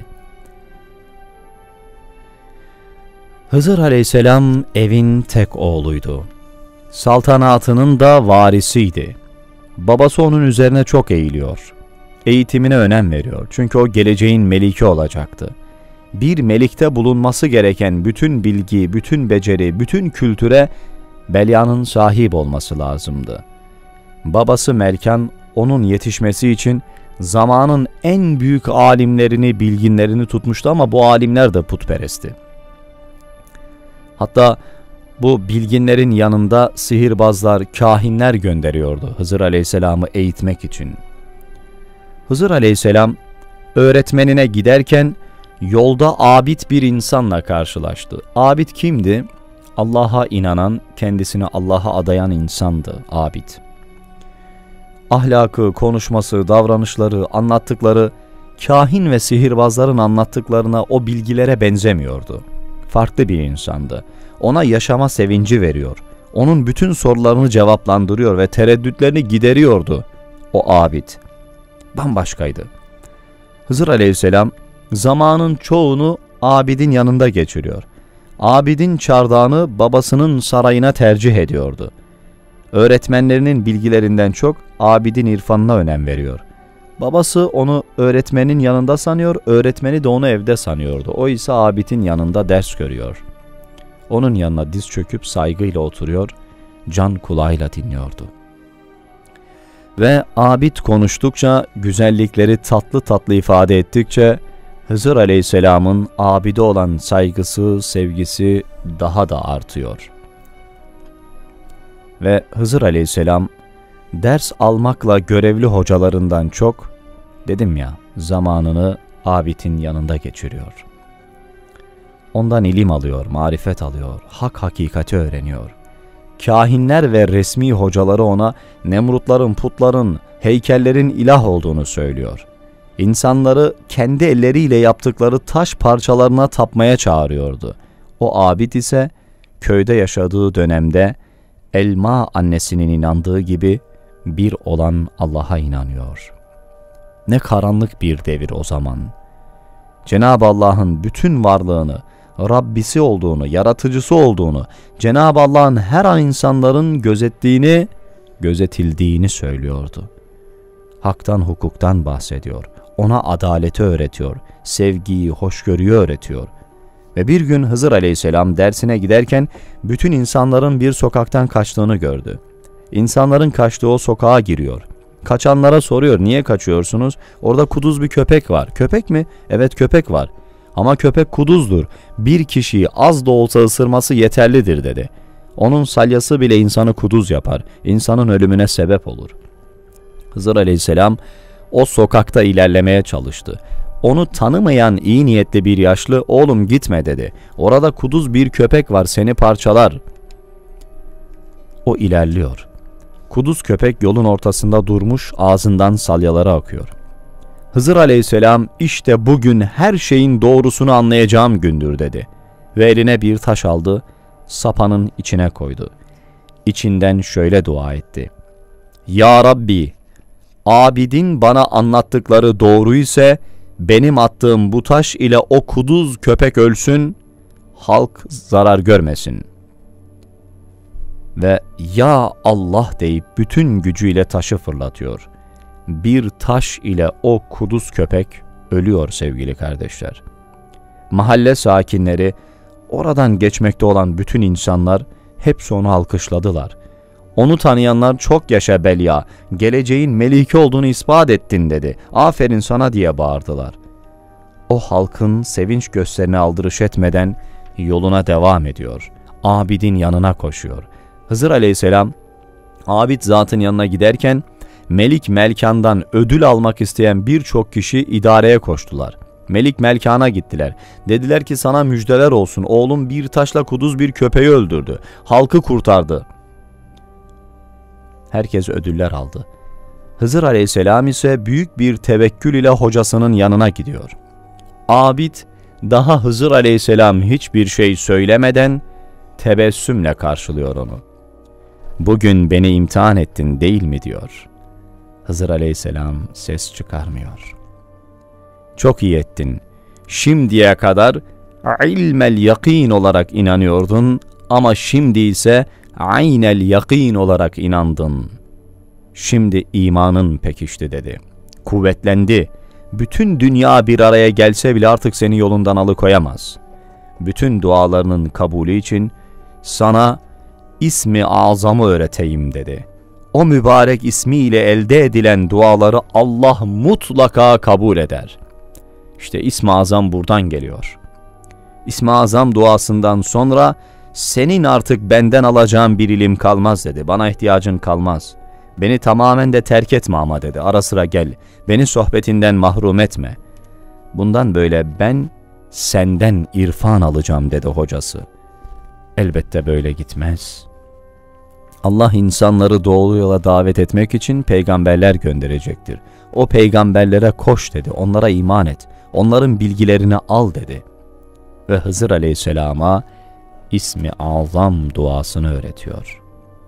Hızır Aleyhisselam evin tek oğluydu. Saltanatının da varisiydi. Babası onun üzerine çok eğiliyor. Eğitimine önem veriyor. Çünkü o geleceğin meliki olacaktı. Bir melikte bulunması gereken bütün bilgi, bütün beceri, bütün kültüre Belya'nın sahip olması lazımdı. Babası Melkan onun yetişmesi için zamanın en büyük alimlerini, bilginlerini tutmuştu ama bu alimler de putperestti. Hatta bu bilginlerin yanında sihirbazlar, kahinler gönderiyordu Hızır Aleyhisselam'ı eğitmek için. Hızır Aleyhisselam öğretmenine giderken yolda abid bir insanla karşılaştı. Abid kimdi? Allah'a inanan, kendisini Allah'a adayan insandı abid. Ahlakı, konuşması, davranışları, anlattıkları kahin ve sihirbazların anlattıklarına, o bilgilere benzemiyordu. Farklı bir insandı. Ona yaşama sevinci veriyor. Onun bütün sorularını cevaplandırıyor ve tereddütlerini gideriyordu o abid. Bambaşkaydı. Hızır Aleyhisselam zamanın çoğunu abidin yanında geçiriyor. Abidin çardağını babasının sarayına tercih ediyordu. Öğretmenlerinin bilgilerinden çok abidin irfanına önem veriyor. Babası onu öğretmenin yanında sanıyor, öğretmeni de onu evde sanıyordu. O ise abidin yanında ders görüyor. Onun yanına diz çöküp saygıyla oturuyor, can kulağıyla dinliyordu. Ve abid konuştukça, güzellikleri tatlı tatlı ifade ettikçe, Hızır Aleyhisselam'ın abide olan saygısı, sevgisi daha da artıyor. Ve Hızır Aleyhisselam ders almakla görevli hocalarından çok, dedim ya, zamanını abidin yanında geçiriyor. Ondan ilim alıyor, marifet alıyor, hak hakikati öğreniyor. Kahinler ve resmi hocaları ona Nemrutların, putların, heykellerin ilah olduğunu söylüyor. İnsanları kendi elleriyle yaptıkları taş parçalarına tapmaya çağırıyordu. O abid ise köyde yaşadığı dönemde Elma annesinin inandığı gibi bir olan Allah'a inanıyor. Ne karanlık bir devir o zaman. Cenab-ı Allah'ın bütün varlığını, Rabbisi olduğunu, yaratıcısı olduğunu, Cenab-ı Allah'ın her an insanların gözettiğini, gözetildiğini söylüyordu. Haktan, hukuktan bahsediyor. Ona adaleti öğretiyor, sevgiyi, hoşgörüyü öğretiyor. Ve bir gün Hızır Aleyhisselam dersine giderken bütün insanların bir sokaktan kaçtığını gördü. İnsanların kaçtığı o sokağa giriyor. Kaçanlara soruyor, niye kaçıyorsunuz? Orada kuduz bir köpek var. Köpek mi? Evet, köpek var. Ama köpek kuduzdur. Bir kişiyi az da olsa ısırması yeterlidir dedi. Onun salyası bile insanı kuduz yapar. İnsanın ölümüne sebep olur. Hızır Aleyhisselam o sokakta ilerlemeye çalıştı. Onu tanımayan iyi niyetli bir yaşlı, oğlum gitme dedi. Orada kuduz bir köpek var, seni parçalar. O ilerliyor. Kuduz köpek yolun ortasında durmuş, ağzından salyaları akıyor. Hızır Aleyhisselam işte bugün her şeyin doğrusunu anlayacağım gündür dedi. Ve eline bir taş aldı, sapanın içine koydu. İçinden şöyle dua etti. Ya Rabbi, abidin bana anlattıkları doğru ise benim attığım bu taş ile o kuduz köpek ölsün, halk zarar görmesin. Ve ya Allah deyip bütün gücüyle taşı fırlatıyor. Bir taş ile o kuduz köpek ölüyor sevgili kardeşler. Mahalle sakinleri, oradan geçmekte olan bütün insanlar hepsi onu alkışladılar. Onu tanıyanlar çok yaşa Belya, geleceğin melike olduğunu ispat ettin dedi. Aferin sana diye bağırdılar. O halkın sevinç gösterine aldırış etmeden yoluna devam ediyor. Abidin yanına koşuyor. Hızır aleyhisselam abid zatın yanına giderken Melik Melkan'dan ödül almak isteyen birçok kişi idareye koştular. Melik Melkan'a gittiler. Dediler ki sana müjdeler olsun. Oğlum bir taşla kuduz bir köpeği öldürdü. Halkı kurtardı. Herkes ödüller aldı. Hızır aleyhisselam ise büyük bir tevekkül ile hocasının yanına gidiyor. Abid daha Hızır aleyhisselam hiçbir şey söylemeden tebessümle karşılıyor onu. Bugün beni imtihan ettin değil mi diyor. Hızır aleyhisselam ses çıkarmıyor. Çok iyi ettin. Şimdiye kadar ilmel yakin olarak inanıyordun ama şimdi ise aynel yakin olarak inandın. Şimdi imanın pekişti dedi. Kuvvetlendi. Bütün dünya bir araya gelse bile artık seni yolundan alıkoyamaz. Bütün dualarının kabulü için sana ismi azamı öğreteyim dedi. O mübarek ismiyle elde edilen duaları Allah mutlaka kabul eder. İşte İsmi Azam buradan geliyor. İsmi Azam duasından sonra senin artık benden alacağın bir ilim kalmaz dedi. Bana ihtiyacın kalmaz. Beni tamamen de terk etme ama dedi. Ara sıra gel. Beni sohbetinden mahrum etme. Bundan böyle ben senden irfan alacağım dedi hocası. Elbette böyle gitmez. Allah insanları doğru yola davet etmek için peygamberler gönderecektir. O peygamberlere koş dedi. Onlara iman et. Onların bilgilerini al dedi. Ve Hızır aleyhisselama ismi azam duasını öğretiyor.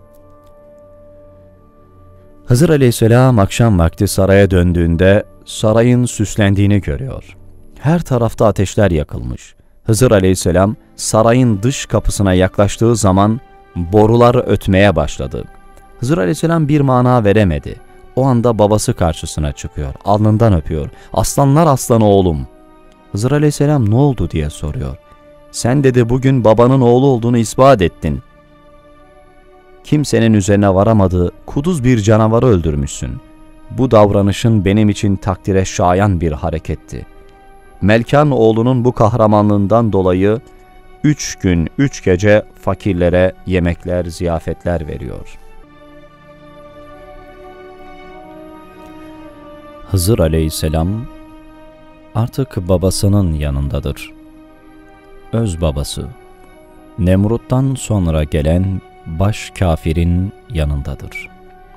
Hızır aleyhisselam akşam vakti saraya döndüğünde sarayın süslendiğini görüyor. Her tarafta ateşler yakılmış. Hızır aleyhisselam sarayın dış kapısına yaklaştığı zaman borular ötmeye başladı. Hızır aleyhisselam bir mana veremedi. O anda babası karşısına çıkıyor. Alnından öpüyor. Aslanlar aslanı oğlum. Hızır aleyhisselam ne oldu diye soruyor. Sen dedi bugün babanın oğlu olduğunu ispat ettin. Kimsenin üzerine varamadığı kuduz bir canavarı öldürmüşsün. Bu davranışın benim için takdire şayan bir hareketti. Melkan oğlunun bu kahramanlığından dolayı 3 gün 3 gece fakirlere yemekler, ziyafetler veriyor. Hızır aleyhisselam artık babasının yanındadır. Öz babası, Nemrut'tan sonra gelen baş kafirin yanındadır.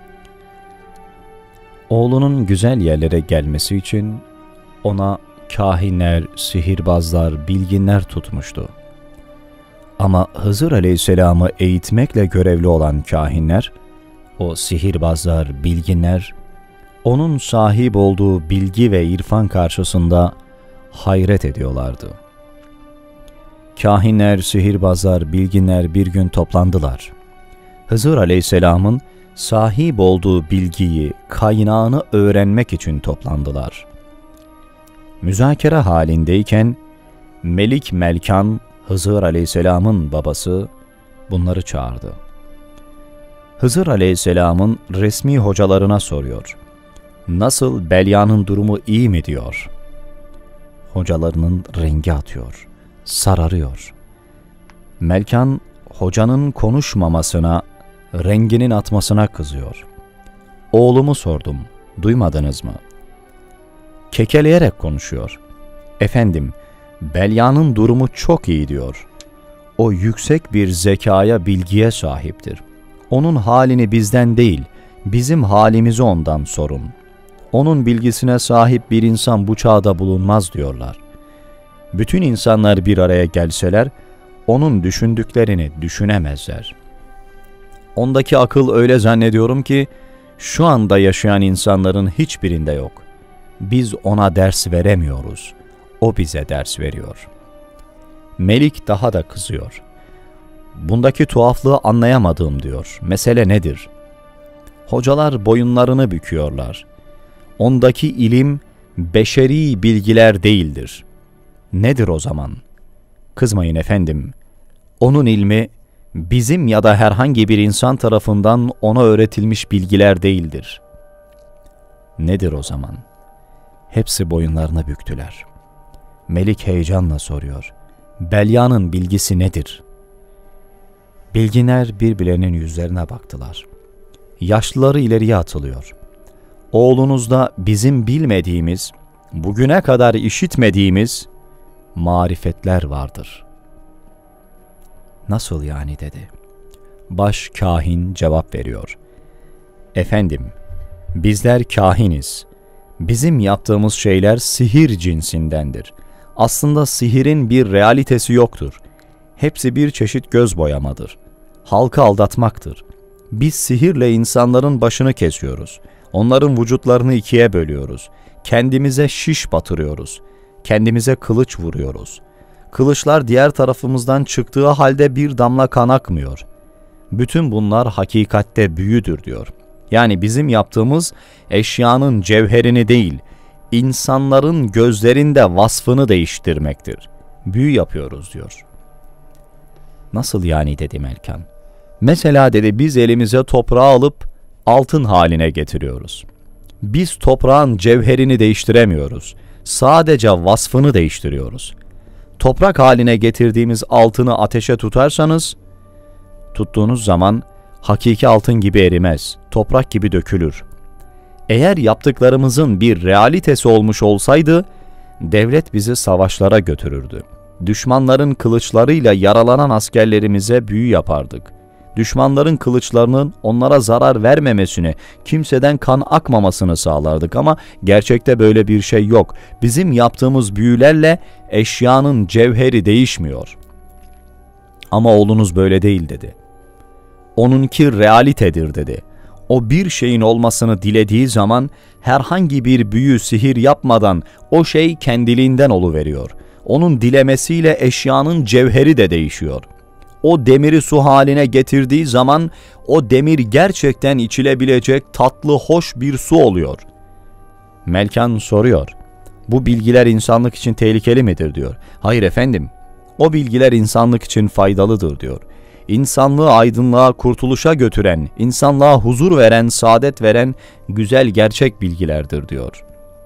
Oğlunun güzel yerlere gelmesi için ona kahinler, sihirbazlar, bilginler tutmuştu. Ama Hızır aleyhisselamı eğitmekle görevli olan kahinler, o sihirbazlar, bilginler, onun sahip olduğu bilgi ve irfan karşısında hayret ediyorlardı. Kahinler, sihirbazlar, bilginler bir gün toplandılar. Hızır aleyhisselamın sahip olduğu bilgiyi, kaynağını öğrenmek için toplandılar. Müzakere halindeyken Melik Melkan, Hızır aleyhisselamın babası, bunları çağırdı. Hızır aleyhisselamın resmi hocalarına soruyor. Nasıl, Belya'nın durumu iyi mi diyor. Hocalarının rengi atıyor, sararıyor. Melkan hocanın konuşmamasına, renginin atmasına kızıyor. Oğlumu sordum, duymadınız mı? Kekeleyerek konuşuyor. Efendim, Belya'nın durumu çok iyi diyor. O yüksek bir zekaya, bilgiye sahiptir. Onun halini bizden değil, bizim halimizi ondan sorun. Onun bilgisine sahip bir insan bu çağda bulunmaz diyorlar. Bütün insanlar bir araya gelseler, onun düşündüklerini düşünemezler. Ondaki akıl öyle zannediyorum ki, şu anda yaşayan insanların hiçbirinde yok. Biz ona ders veremiyoruz. O bize ders veriyor. Melik daha da kızıyor. Bundaki tuhaflığı anlayamadım diyor. Mesele nedir? Hocalar boyunlarını büküyorlar. Ondaki ilim beşeri bilgiler değildir. Nedir o zaman? Kızmayın efendim. Onun ilmi bizim ya da herhangi bir insan tarafından ona öğretilmiş bilgiler değildir. Nedir o zaman? Hepsi boyunlarını büktüler. Melik heyecanla soruyor. Belya'nın bilgisi nedir? Bilginler birbirlerinin yüzlerine baktılar. Yaşlıları ileriye atılıyor. Oğlunuzda bizim bilmediğimiz, bugüne kadar işitmediğimiz marifetler vardır. Nasıl yani dedi. Baş kahin cevap veriyor. Efendim, bizler kahiniz. Bizim yaptığımız şeyler sihir cinsindendir. Aslında sihirin bir realitesi yoktur. Hepsi bir çeşit göz boyamadır. Halkı aldatmaktır. Biz sihirle insanların başını kesiyoruz. Onların vücutlarını ikiye bölüyoruz. Kendimize şiş batırıyoruz. Kendimize kılıç vuruyoruz. Kılıçlar diğer tarafımızdan çıktığı halde bir damla kan akmıyor. Bütün bunlar hakikatte büyüdür diyor. Yani bizim yaptığımız eşyanın cevherini değil, insanların gözlerinde vasfını değiştirmektir. Büyü yapıyoruz diyor. Nasıl yani dedi Melkan. Mesela dedi biz elimize toprağı alıp altın haline getiriyoruz. Biz toprağın cevherini değiştiremiyoruz. Sadece vasfını değiştiriyoruz. Toprak haline getirdiğimiz altını ateşe tutarsanız, tuttuğunuz zaman hakiki altın gibi erimez, toprak gibi dökülür. Eğer yaptıklarımızın bir realitesi olmuş olsaydı, devlet bizi savaşlara götürürdü. Düşmanların kılıçlarıyla yaralanan askerlerimize büyü yapardık. Düşmanların kılıçlarının onlara zarar vermemesini, kimseden kan akmamasını sağlardık ama gerçekte böyle bir şey yok. Bizim yaptığımız büyülerle eşyanın cevheri değişmiyor. Ama oğlunuz böyle değil dedi. Onunki realitedir dedi. O bir şeyin olmasını dilediği zaman herhangi bir büyü, sihir yapmadan o şey kendiliğinden oluveriyor. Onun dilemesiyle eşyanın cevheri de değişiyor. O demiri su haline getirdiği zaman o demir gerçekten içilebilecek tatlı, hoş bir su oluyor. Melkan soruyor. Bu bilgiler insanlık için tehlikeli midir diyor. Hayır efendim. O bilgiler insanlık için faydalıdır diyor. İnsanlığı aydınlığa, kurtuluşa götüren, insanlığa huzur veren, saadet veren güzel gerçek bilgilerdir diyor.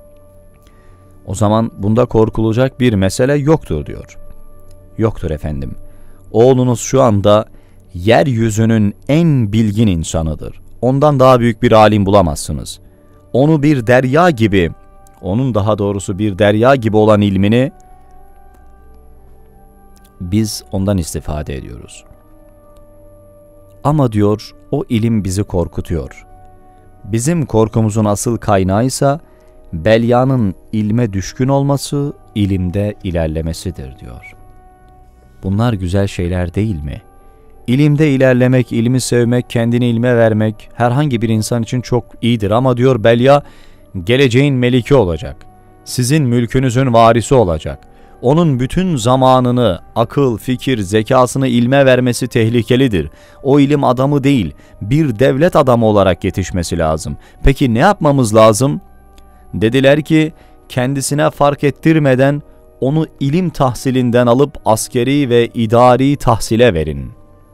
O zaman bunda korkulacak bir mesele yoktur diyor. Yoktur efendim. Oğlunuz şu anda yeryüzünün en bilgin insanıdır. Ondan daha büyük bir alim bulamazsınız. Onu bir derya gibi, onun daha doğrusu bir derya gibi olan ilmini biz ondan istifade ediyoruz. Ama diyor o ilim bizi korkutuyor. Bizim korkumuzun asıl kaynağı ise Belya'nın ilme düşkün olması, ilimde ilerlemesidir diyor. Bunlar güzel şeyler değil mi? İlimde ilerlemek, ilmi sevmek, kendini ilme vermek herhangi bir insan için çok iyidir ama diyor Belya, geleceğin meliki olacak. Sizin mülkünüzün varisi olacak. Onun bütün zamanını, akıl, fikir, zekasını ilme vermesi tehlikelidir. O ilim adamı değil, bir devlet adamı olarak yetişmesi lazım. Peki ne yapmamız lazım? Dediler ki, kendisine fark ettirmeden onu ilim tahsilinden alıp askeri ve idari tahsile verin.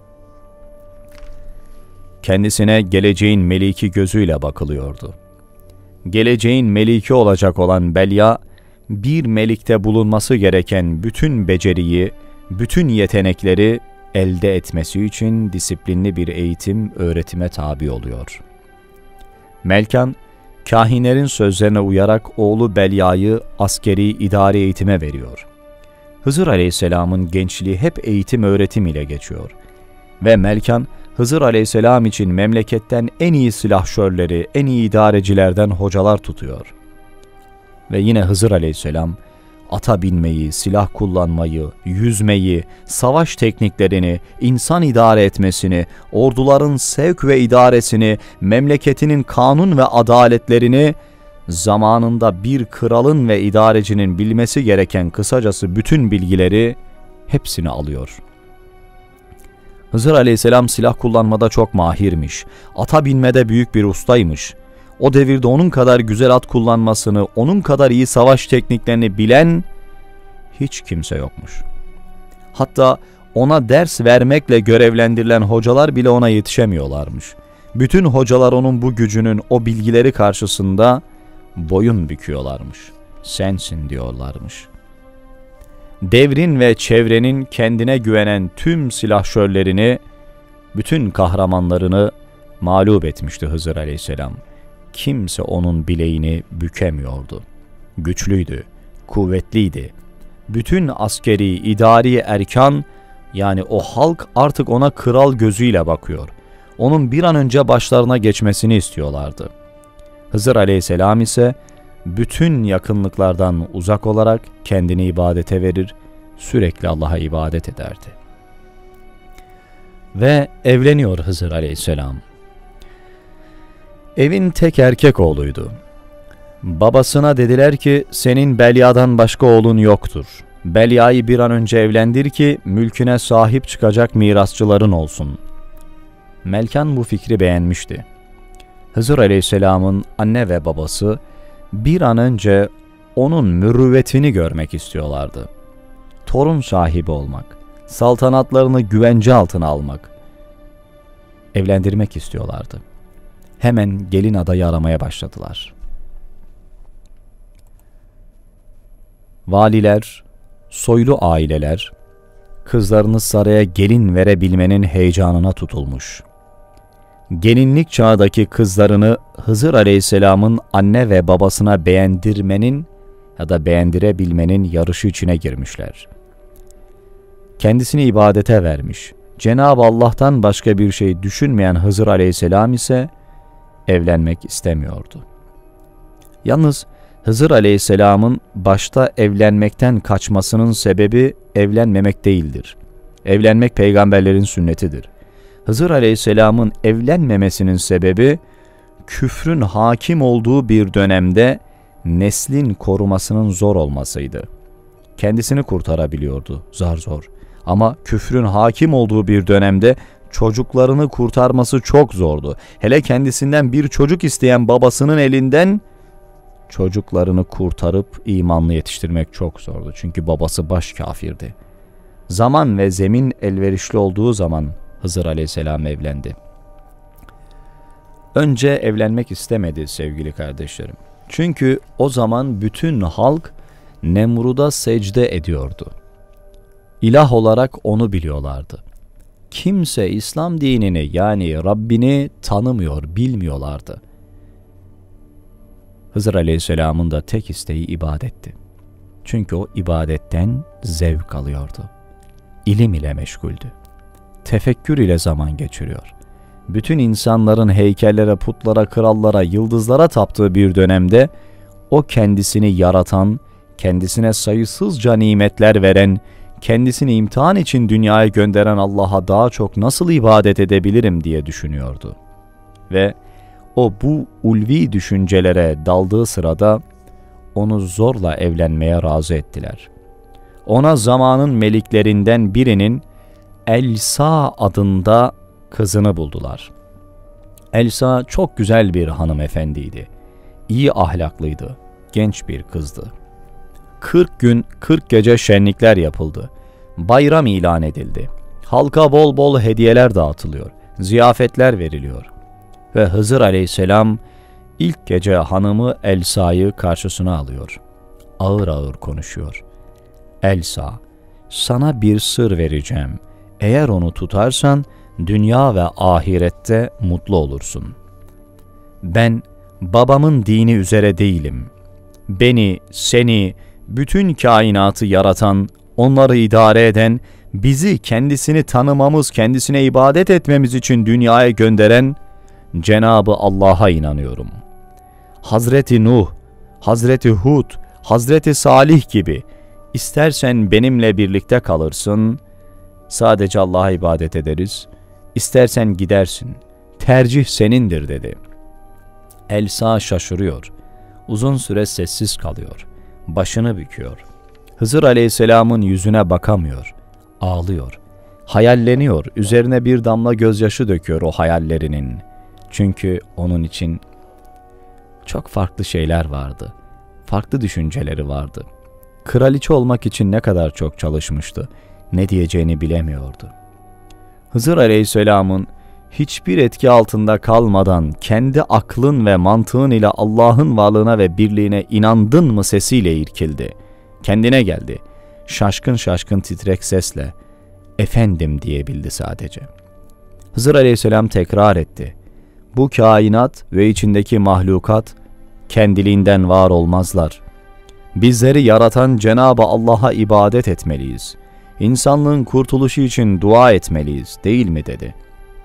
Kendisine geleceğin meliki gözüyle bakılıyordu. Geleceğin meliki olacak olan Belya, bir melikte bulunması gereken bütün beceriyi, bütün yetenekleri elde etmesi için disiplinli bir eğitim, öğretime tabi oluyor. Melkan, kahinlerin sözlerine uyarak oğlu Belya'yı askeri idari eğitime veriyor. Hızır Aleyhisselam'ın gençliği hep eğitim öğretim ile geçiyor. Ve Melkan, Hızır Aleyhisselam için memleketten en iyi silahşörleri, en iyi idarecilerden hocalar tutuyor. Ve yine Hızır Aleyhisselam, ata binmeyi, silah kullanmayı, yüzmeyi, savaş tekniklerini, insan idare etmesini, orduların sevk ve idaresini, memleketinin kanun ve adaletlerini zamanında bir kralın ve idarecinin bilmesi gereken kısacası bütün bilgileri hepsini alıyor. Hızır Aleyhisselam silah kullanmada çok mahirmiş. Ata binmede büyük bir ustaymış. O devirde onun kadar güzel at kullanmasını, onun kadar iyi savaş tekniklerini bilen hiç kimse yokmuş. Hatta ona ders vermekle görevlendirilen hocalar bile ona yetişemiyorlarmış. Bütün hocalar onun bu gücünün, o bilgileri karşısında boyun büküyorlarmış. Sensin diyorlarmış. Devrin ve çevrenin kendine güvenen tüm silahşörlerini, bütün kahramanlarını mağlup etmişti Hızır Aleyhisselam. Kimse onun bileğini bükemiyordu. Güçlüydü, kuvvetliydi. Bütün askeri, idari erkan, yani o halk artık ona kral gözüyle bakıyor. Onun bir an önce başlarına geçmesini istiyorlardı. Hızır Aleyhisselam ise bütün yakınlıklardan uzak olarak kendini ibadete verir, sürekli Allah'a ibadet ederdi. Ve evleniyor Hızır Aleyhisselam. Evin tek erkek oğluydu. Babasına dediler ki, senin Belya'dan başka oğlun yoktur. Belya'yı bir an önce evlendir ki mülküne sahip çıkacak mirasçıların olsun. Melkan bu fikri beğenmişti. Hızır Aleyhisselam'ın anne ve babası bir an önce onun mürüvvetini görmek istiyorlardı. Torun sahibi olmak, saltanatlarını güvence altına almak, evlendirmek istiyorlardı. Hemen gelin adayı aramaya başladılar. Valiler, soylu aileler, kızlarını saraya gelin verebilmenin heyecanına tutulmuş. Gelinlik çağdaki kızlarını Hızır Aleyhisselam'ın anne ve babasına beğendirmenin ya da beğendirebilmenin yarışı içine girmişler. Kendisini ibadete vermiş, Cenab-ı Allah'tan başka bir şey düşünmeyen Hızır Aleyhisselam ise evlenmek istemiyordu. Yalnız Hızır Aleyhisselam'ın başta evlenmekten kaçmasının sebebi evlenmemek değildir. Evlenmek peygamberlerin sünnetidir. Hızır Aleyhisselam'ın evlenmemesinin sebebi küfrün hakim olduğu bir dönemde neslin korumasının zor olmasıydı. Kendisini kurtarabiliyordu zar zor. Ama küfrün hakim olduğu bir dönemde çocuklarını kurtarması çok zordu. Hele kendisinden bir çocuk isteyen babasının elinden çocuklarını kurtarıp imanlı yetiştirmek çok zordu. Çünkü babası baş kafirdi. Zaman ve zemin elverişli olduğu zaman Hızır Aleyhisselam evlendi. Önce evlenmek istemedi sevgili kardeşlerim. Çünkü o zaman bütün halk Nemrud'a secde ediyordu. İlah olarak onu biliyorlardı. Kimse İslam dinini yani Rabbini tanımıyor, bilmiyorlardı. Hızır Aleyhisselam'ın da tek isteği ibadetti. Çünkü o ibadetten zevk alıyordu. İlim ile meşguldü. Tefekkür ile zaman geçiriyor. Bütün insanların heykellere, putlara, krallara, yıldızlara taptığı bir dönemde o kendisini yaratan, kendisine sayısızca nimetler veren, kendisini imtihan için dünyaya gönderen Allah'a daha çok nasıl ibadet edebilirim diye düşünüyordu. Ve o bu ulvi düşüncelere daldığı sırada onu zorla evlenmeye razı ettiler. Ona zamanın meliklerinden birinin Elsa adında kızını buldular. Elsa çok güzel bir hanımefendiydi. İyi ahlaklıydı, genç bir kızdı. 40 gün 40 gece şenlikler yapıldı. Bayram ilan edildi. Halka bol bol hediyeler dağıtılıyor. Ziyafetler veriliyor. Ve Hızır Aleyhisselam ilk gece hanımı Elsa'yı karşısına alıyor. Ağır ağır konuşuyor. Elsa, sana bir sır vereceğim. Eğer onu tutarsan dünya ve ahirette mutlu olursun. Ben babamın dini üzere değilim. Beni, seni, bütün kainatı yaratan, onları idare eden, bizi kendisini tanımamız, kendisine ibadet etmemiz için dünyaya gönderen Cenab-ı Allah'a inanıyorum. Hazreti Nuh, Hazreti Hud, Hazreti Salih gibi istersen benimle birlikte kalırsın, sadece Allah'a ibadet ederiz, istersen gidersin, tercih senindir dedi. Elsa şaşırıyor. Uzun süre sessiz kalıyor. Başını büküyor. Hızır Aleyhisselam'ın yüzüne bakamıyor. Ağlıyor. Hayalleniyor. Üzerine bir damla gözyaşı döküyor o hayallerinin. Çünkü onun için çok farklı şeyler vardı. Farklı düşünceleri vardı. Kraliçe olmak için ne kadar çok çalışmıştı. Ne diyeceğini bilemiyordu. Hızır Aleyhisselam'ın hiçbir etki altında kalmadan kendi aklın ve mantığın ile Allah'ın varlığına ve birliğine inandın mı sesiyle irkildi. Kendine geldi. Şaşkın şaşkın titrek sesle "Efendim" diyebildi sadece. Hızır Aleyhisselam tekrar etti. Bu kainat ve içindeki mahlukat kendiliğinden var olmazlar. Bizleri yaratan Cenab-ı Allah'a ibadet etmeliyiz. İnsanlığın kurtuluşu için dua etmeliyiz, değil mi dedi.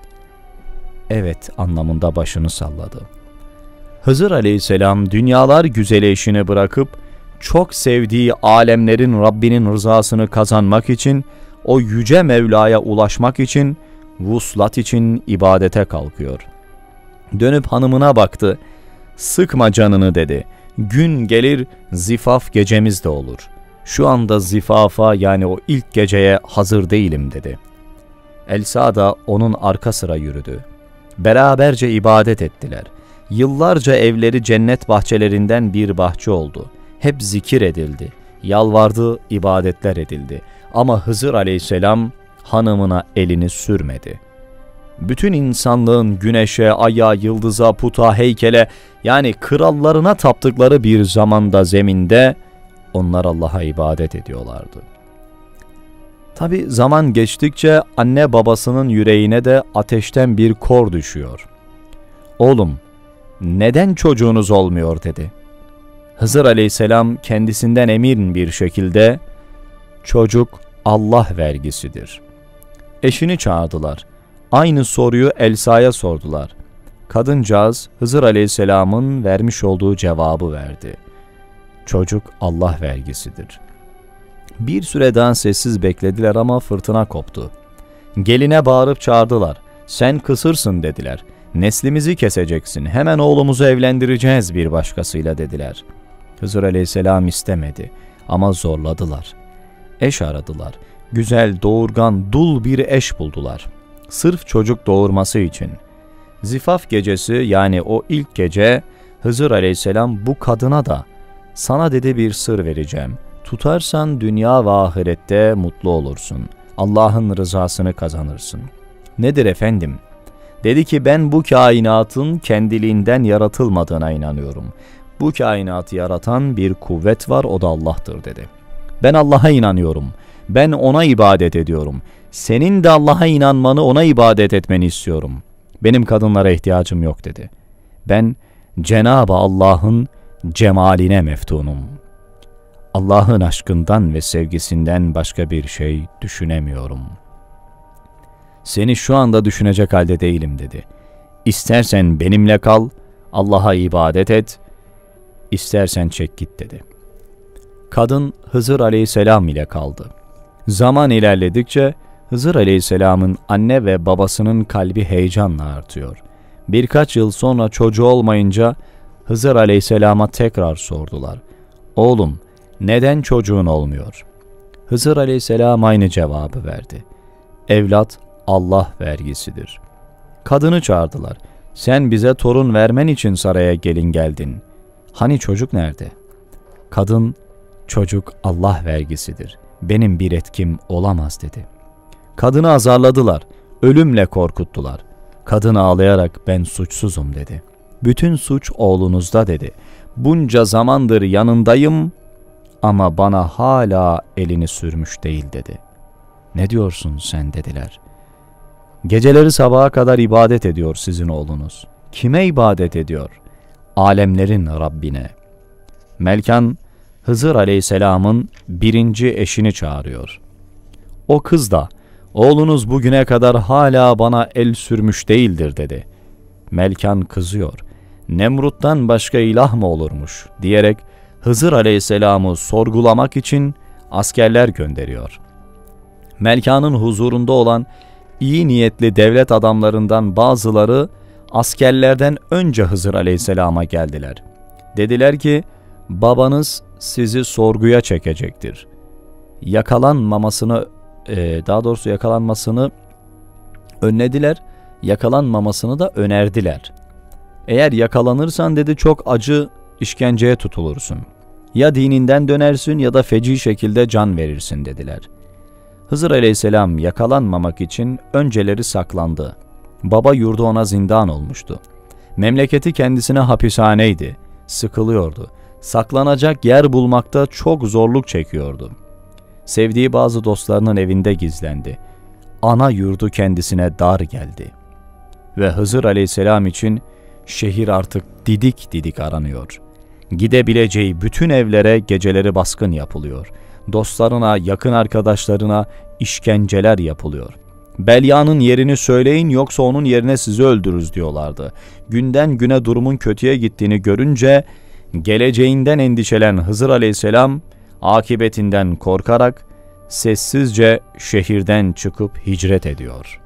Evet anlamında başını salladı. Hızır Aleyhisselam dünyalar güzeli eşini bırakıp çok sevdiği alemlerin Rabbinin rızasını kazanmak için, o yüce Mevla'ya ulaşmak için, vuslat için ibadete kalkıyor. Dönüp hanımına baktı. "Sıkma canını" dedi. "Gün gelir zifaf gecemiz de olur. Şu anda zifafa, yani o ilk geceye hazır değilim" dedi. Elsa da onun arka sıra yürüdü. Beraberce ibadet ettiler. Yıllarca evleri cennet bahçelerinden bir bahçe oldu. Hep zikir edildi. Yalvardı, ibadetler edildi. Ama Hızır Aleyhisselam hanımına elini sürmedi. Bütün insanlığın güneşe, aya, yıldıza, puta, heykele, yani krallarına taptıkları bir zamanda zeminde onlar Allah'a ibadet ediyorlardı. Tabi zaman geçtikçe anne babasının yüreğine de ateşten bir kor düşüyor. "Oğlum, neden çocuğunuz olmuyor?" dedi. Hızır Aleyhisselam kendisinden emin bir şekilde "Çocuk Allah vergisidir." Eşini çağırdılar. Aynı soruyu Elsa'ya sordular. Kadıncağız Hızır Aleyhisselam'ın vermiş olduğu cevabı verdi. Çocuk Allah vergisidir. Bir süre daha sessiz beklediler ama fırtına koptu. Geline bağırıp çağırdılar. "Sen kısırsın" dediler. "Neslimizi keseceksin. Hemen oğlumuzu evlendireceğiz bir başkasıyla" dediler. Hızır Aleyhisselam istemedi ama zorladılar. Eş aradılar. Güzel, doğurgan, dul bir eş buldular. Sırf çocuk doğurması için. Zifaf gecesi, yani o ilk gece, Hızır Aleyhisselam bu kadına da "Sana" dedi, "bir sır vereceğim. Tutarsan dünya ve ahirette mutlu olursun. Allah'ın rızasını kazanırsın." "Nedir efendim?" Dedi ki, "Ben bu kainatın kendiliğinden yaratılmadığına inanıyorum. Bu kainatı yaratan bir kuvvet var, o da Allah'tır" dedi. "Ben Allah'a inanıyorum. Ben ona ibadet ediyorum. Senin de Allah'a inanmanı, ona ibadet etmeni istiyorum. Benim kadınlara ihtiyacım yok" dedi. "Ben Cenab-ı Allah'ın cemaline meftunum. Allah'ın aşkından ve sevgisinden başka bir şey düşünemiyorum. Seni şu anda düşünecek halde değilim" dedi. "İstersen benimle kal, Allah'a ibadet et, istersen çek git" dedi. Kadın Hızır Aleyhisselam ile kaldı. Zaman ilerledikçe Hızır Aleyhisselam'ın anne ve babasının kalbi heyecanla artıyor. Birkaç yıl sonra çocuğu olmayınca Hızır Aleyhisselam'a tekrar sordular. "Oğlum, neden çocuğun olmuyor?" Hızır Aleyhisselam aynı cevabı verdi. "Evlat Allah vergisidir." Kadını çağırdılar. "Sen bize torun vermen için saraya gelin geldin. Hani çocuk nerede?" Kadın, "Çocuk Allah vergisidir. Benim bir etkim olamaz" dedi. Kadını azarladılar. Ölümle korkuttular. Kadın ağlayarak "Ben suçsuzum" dedi. "Bütün suç oğlunuzda" dedi. "Bunca zamandır yanındayım ama bana hala elini sürmüş değil" dedi. "Ne diyorsun sen?" dediler. "Geceleri sabaha kadar ibadet ediyor sizin oğlunuz." "Kime ibadet ediyor?" "Alemlerin Rabbine." Melkan, Hızır Aleyhisselam'ın birinci eşini çağırıyor. O kız da "Oğlunuz bugüne kadar hala bana el sürmüş değildir" dedi. Melkan kızıyor. "Nemrut'tan başka ilah mı olurmuş?" diyerek Hızır Aleyhisselam'ı sorgulamak için askerler gönderiyor. Melkan'ın huzurunda olan iyi niyetli devlet adamlarından bazıları askerlerden önce Hızır Aleyhisselam'a geldiler. Dediler ki, babanız sizi sorguya çekecektir. Yakalanmasını önlediler, yakalanmamasını da önerdiler. Eğer yakalanırsan dedi çok acı işkenceye tutulursun. Ya dininden dönersin ya da feci şekilde can verirsin dediler. Hızır aleyhisselam yakalanmamak için önceleri saklandı. Baba yurdu ona zindan olmuştu. Memleketi kendisine hapishaneydi. Sıkılıyordu. Saklanacak yer bulmakta çok zorluk çekiyordu. Sevdiği bazı dostlarının evinde gizlendi. Ana yurdu kendisine dar geldi. Ve Hızır aleyhisselam için şehir artık didik didik aranıyor. Gidebileceği bütün evlere geceleri baskın yapılıyor. Dostlarına, yakın arkadaşlarına işkenceler yapılıyor. Belya'nın yerini söyleyin yoksa onun yerine sizi öldürürüz diyorlardı. Günden güne durumun kötüye gittiğini görünce geleceğinden endişelen Hızır aleyhisselam akıbetinden korkarak sessizce şehirden çıkıp hicret ediyor.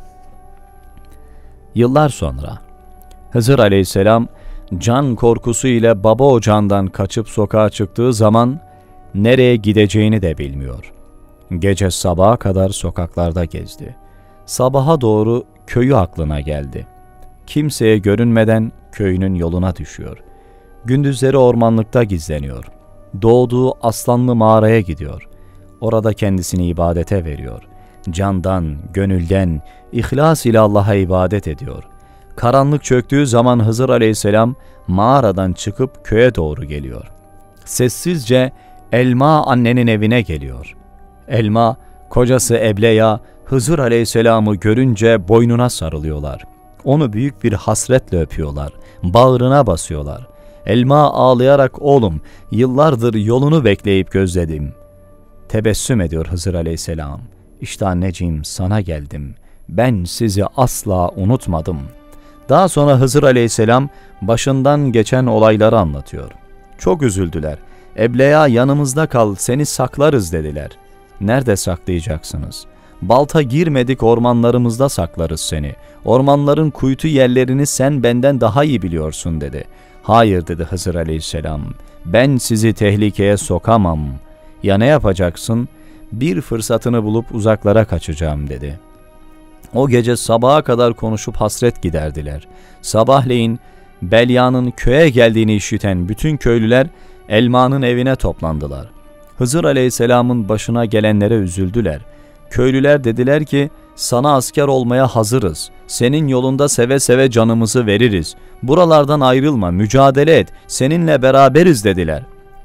Yıllar sonra Hızır aleyhisselam can korkusu ile baba ocağından kaçıp sokağa çıktığı zaman nereye gideceğini de bilmiyor. Gece sabaha kadar sokaklarda gezdi. Sabaha doğru köyü aklına geldi. Kimseye görünmeden köyünün yoluna düşüyor. Gündüzleri ormanlıkta gizleniyor. Doğduğu aslanlı mağaraya gidiyor. Orada kendisini ibadete veriyor. Candan, gönülden, ihlas ile Allah'a ibadet ediyor. Karanlık çöktüğü zaman Hızır aleyhisselam mağaradan çıkıp köye doğru geliyor. Sessizce Elma annenin evine geliyor. Elma, kocası Ebleya, Hızır aleyhisselamı görünce boynuna sarılıyorlar. Onu büyük bir hasretle öpüyorlar. Bağrına basıyorlar. Elma ağlayarak oğlum yıllardır yolunu bekleyip gözledim. Tebessüm ediyor Hızır aleyhisselam. İşte anneciğim sana geldim. Ben sizi asla unutmadım. Daha sonra Hızır aleyhisselam başından geçen olayları anlatıyor. Çok üzüldüler. Ebleya yanımızda kal seni saklarız dediler. Nerede saklayacaksınız? Balta girmedik ormanlarımızda saklarız seni. Ormanların kuytu yerlerini sen benden daha iyi biliyorsun dedi. Hayır dedi Hızır aleyhisselam. Ben sizi tehlikeye sokamam. Ya ne yapacaksın? Bir fırsatını bulup uzaklara kaçacağım dedi. O gece sabaha kadar konuşup hasret giderdiler. Sabahleyin Belya'nın köye geldiğini işiten bütün köylüler Elma'nın evine toplandılar. Hızır aleyhisselamın başına gelenlere üzüldüler. Köylüler dediler ki, sana asker olmaya hazırız. Senin yolunda seve seve canımızı veririz. Buralardan ayrılma, mücadele et. Seninle beraberiz dediler.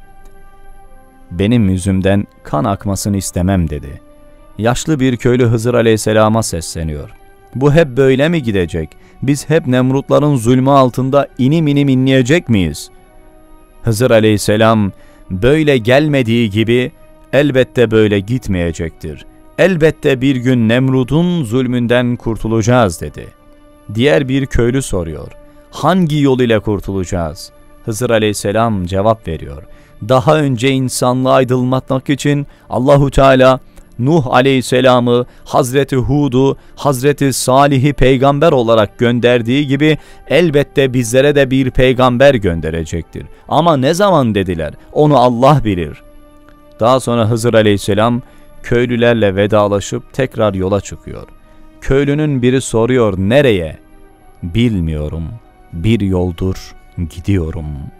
Benim yüzümden kan akmasını istemem dedi. Yaşlı bir köylü Hızır aleyhisselama sesleniyor. Bu hep böyle mi gidecek? Biz hep Nemrutların zulmü altında inim inim inleyecek miyiz? Hızır aleyhisselam, böyle gelmediği gibi elbette böyle gitmeyecektir. Elbette bir gün Nemrut'un zulmünden kurtulacağız dedi. Diğer bir köylü soruyor. Hangi yol ile kurtulacağız? Hızır aleyhisselam cevap veriyor. Daha önce insanlığı aydınlatmak için Allahu Teala Nuh aleyhisselamı, Hazreti Hud'u, Hazreti Salih'i peygamber olarak gönderdiği gibi elbette bizlere de bir peygamber gönderecektir. Ama ne zaman dediler? Onu Allah bilir. Daha sonra Hızır aleyhisselam köylülerle vedalaşıp tekrar yola çıkıyor. Köylünün biri soruyor, nereye? Bilmiyorum, bir yoldur gidiyorum.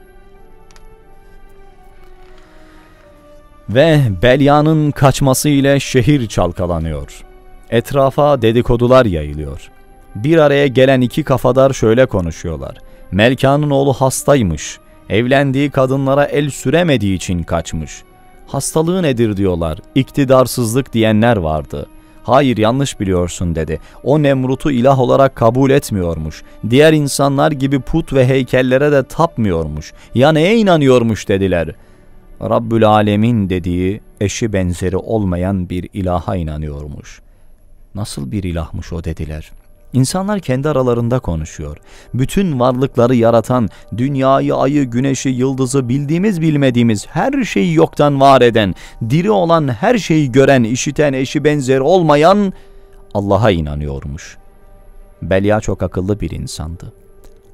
Ve Belya'nın kaçması ile şehir çalkalanıyor. Etrafa dedikodular yayılıyor. Bir araya gelen iki kafadar şöyle konuşuyorlar. Melka'nın oğlu hastaymış. Evlendiği kadınlara el süremediği için kaçmış. Hastalığı nedir diyorlar. İktidarsızlık diyenler vardı. Hayır yanlış biliyorsun dedi. O Nemrut'u ilah olarak kabul etmiyormuş. Diğer insanlar gibi put ve heykellere de tapmıyormuş. Ya neye inanıyormuş dediler. Rabbül Alemin dediği eşi benzeri olmayan bir ilaha inanıyormuş. Nasıl bir ilahmış o dediler. İnsanlar kendi aralarında konuşuyor. Bütün varlıkları yaratan, dünyayı, ayı, güneşi, yıldızı, bildiğimiz bilmediğimiz her şeyi yoktan var eden, diri olan her şeyi gören, işiten, eşi benzeri olmayan Allah'a inanıyormuş. Belya çok akıllı bir insandı.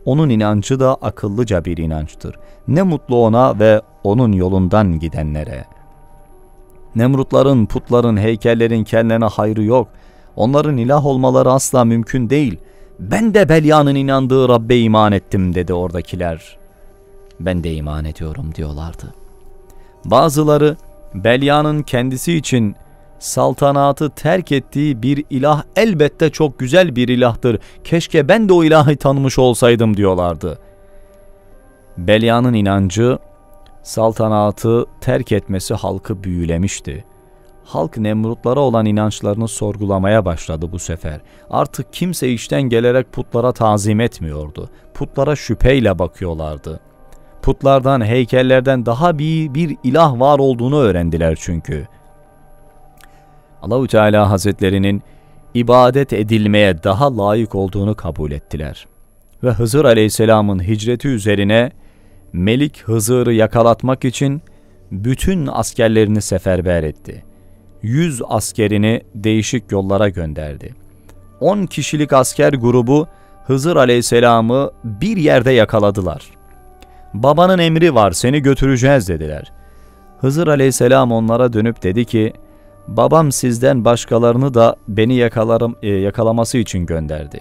Onun inancı da akıllıca bir inançtır. Ne mutlu ona ve onun yolundan gidenlere. Nemrutların, putların, heykellerin kendilerine hayrı yok. Onların ilah olmaları asla mümkün değil. Ben de Belya'nın inandığı Rabbe iman ettim dedi oradakiler. Ben de iman ediyorum diyorlardı. Bazıları Belya'nın kendisi için saltanatı terk ettiği bir ilah elbette çok güzel bir ilahtır. Keşke ben de o ilahı tanımış olsaydım diyorlardı. Belya'nın inancı, saltanatı terk etmesi halkı büyülemişti. Halk Nemrutlara olan inançlarını sorgulamaya başladı bu sefer. Artık kimse içten gelerek putlara tazim etmiyordu. Putlara şüpheyle bakıyorlardı. Putlardan, heykellerden daha bir ilah var olduğunu öğrendiler çünkü. Allahu Teala Hazretlerinin ibadet edilmeye daha layık olduğunu kabul ettiler. Ve Hızır Aleyhisselam'ın hicreti üzerine Melik Hızır'ı yakalatmak için bütün askerlerini seferber etti. 100 askerini değişik yollara gönderdi. 10 kişilik asker grubu Hızır Aleyhisselam'ı bir yerde yakaladılar. Babanın emri var, seni götüreceğiz dediler. Hızır Aleyhisselam onlara dönüp dedi ki, babam sizden başkalarını da beni yakalaması için gönderdi.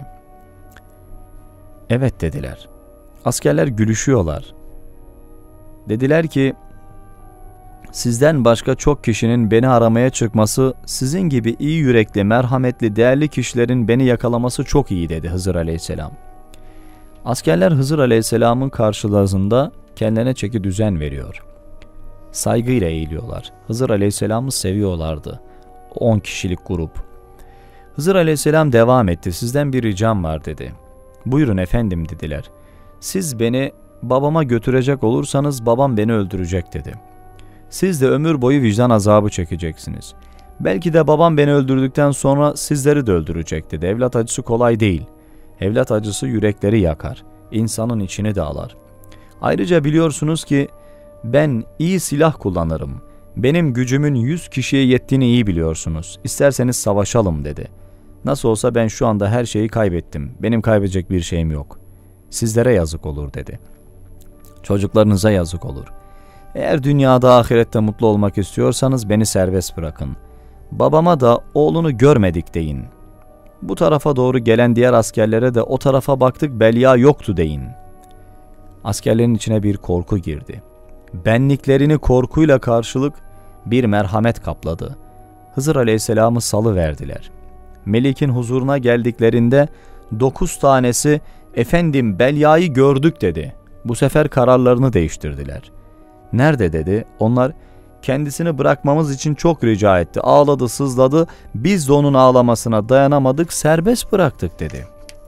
Evet dediler. Askerler gülüşüyorlar. Dediler ki, sizden başka çok kişinin beni aramaya çıkması, sizin gibi iyi yürekli, merhametli, değerli kişilerin beni yakalaması çok iyi dedi Hızır Aleyhisselam. Askerler Hızır Aleyhisselam'ın karşılarında kendilerine çeki düzen veriyor. Saygıyla eğiliyorlar. Hızır Aleyhisselam'ı seviyorlardı. 10 kişilik grup. Hızır Aleyhisselam devam etti. Sizden bir ricam var dedi. Buyurun efendim dediler. Siz beni babama götürecek olursanız babam beni öldürecek dedi. Siz de ömür boyu vicdan azabı çekeceksiniz. Belki de babam beni öldürdükten sonra sizleri de öldürecek dedi. Evlat acısı kolay değil. Evlat acısı yürekleri yakar. İnsanın içini dağlar. Ayrıca biliyorsunuz ki ben iyi silah kullanırım. Benim gücümün 100 kişiye yettiğini iyi biliyorsunuz. İsterseniz savaşalım dedi. Nasıl olsa ben şu anda her şeyi kaybettim. Benim kaybedecek bir şeyim yok. Sizlere yazık olur dedi. Çocuklarınıza yazık olur. Eğer dünyada ahirette mutlu olmak istiyorsanız beni serbest bırakın. Babama da oğlunu görmedik deyin. Bu tarafa doğru gelen diğer askerlere de o tarafa baktık Belya yoktu deyin. Askerlerin içine bir korku girdi. Benliklerini korkuyla karşılık bir merhamet kapladı. Hızır Aleyhisselam'ı salıverdiler. Melik'in huzuruna geldiklerinde 9 tanesi efendim Belya'yı gördük dedi. Bu sefer kararlarını değiştirdiler. Nerede dedi? Onlar kendisini bırakmamız için çok rica etti. Ağladı, sızladı. Biz de onun ağlamasına dayanamadık, serbest bıraktık dedi.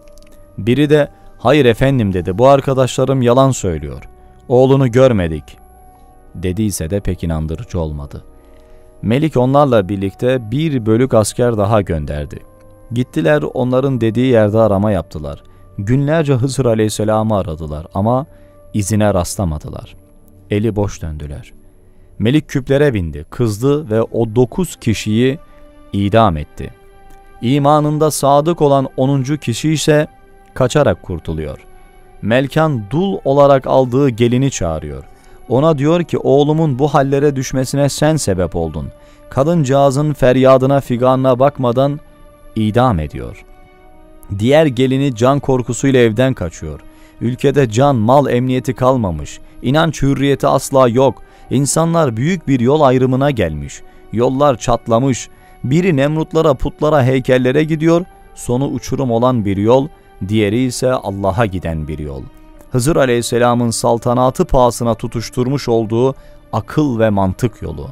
Biri de hayır efendim dedi. Bu arkadaşlarım yalan söylüyor. Oğlunu görmedik. Dediyse de pek inandırıcı olmadı. Melik onlarla birlikte bir bölük asker daha gönderdi. Gittiler onların dediği yerde arama yaptılar. Günlerce Hızır Aleyhisselam'ı aradılar ama izine rastlamadılar. Eli boş döndüler. Melik küplere bindi, kızdı ve o 9 kişiyi idam etti. İmanında sadık olan 10. kişi ise kaçarak kurtuluyor. Melkan dul olarak aldığı gelini çağırıyor. Ona diyor ki oğlumun bu hallere düşmesine sen sebep oldun. Kadıncağızın feryadına figanına bakmadan idam ediyor. Diğer gelini can korkusuyla evden kaçıyor. Ülkede can, mal emniyeti kalmamış. İnanç hürriyeti asla yok. İnsanlar büyük bir yol ayrımına gelmiş. Yollar çatlamış. Biri Nemrutlara, putlara, heykellere gidiyor. Sonu uçurum olan bir yol. Diğeri ise Allah'a giden bir yol. Hızır Aleyhisselam'ın saltanatı pahasına tutuşturmuş olduğu akıl ve mantık yolu.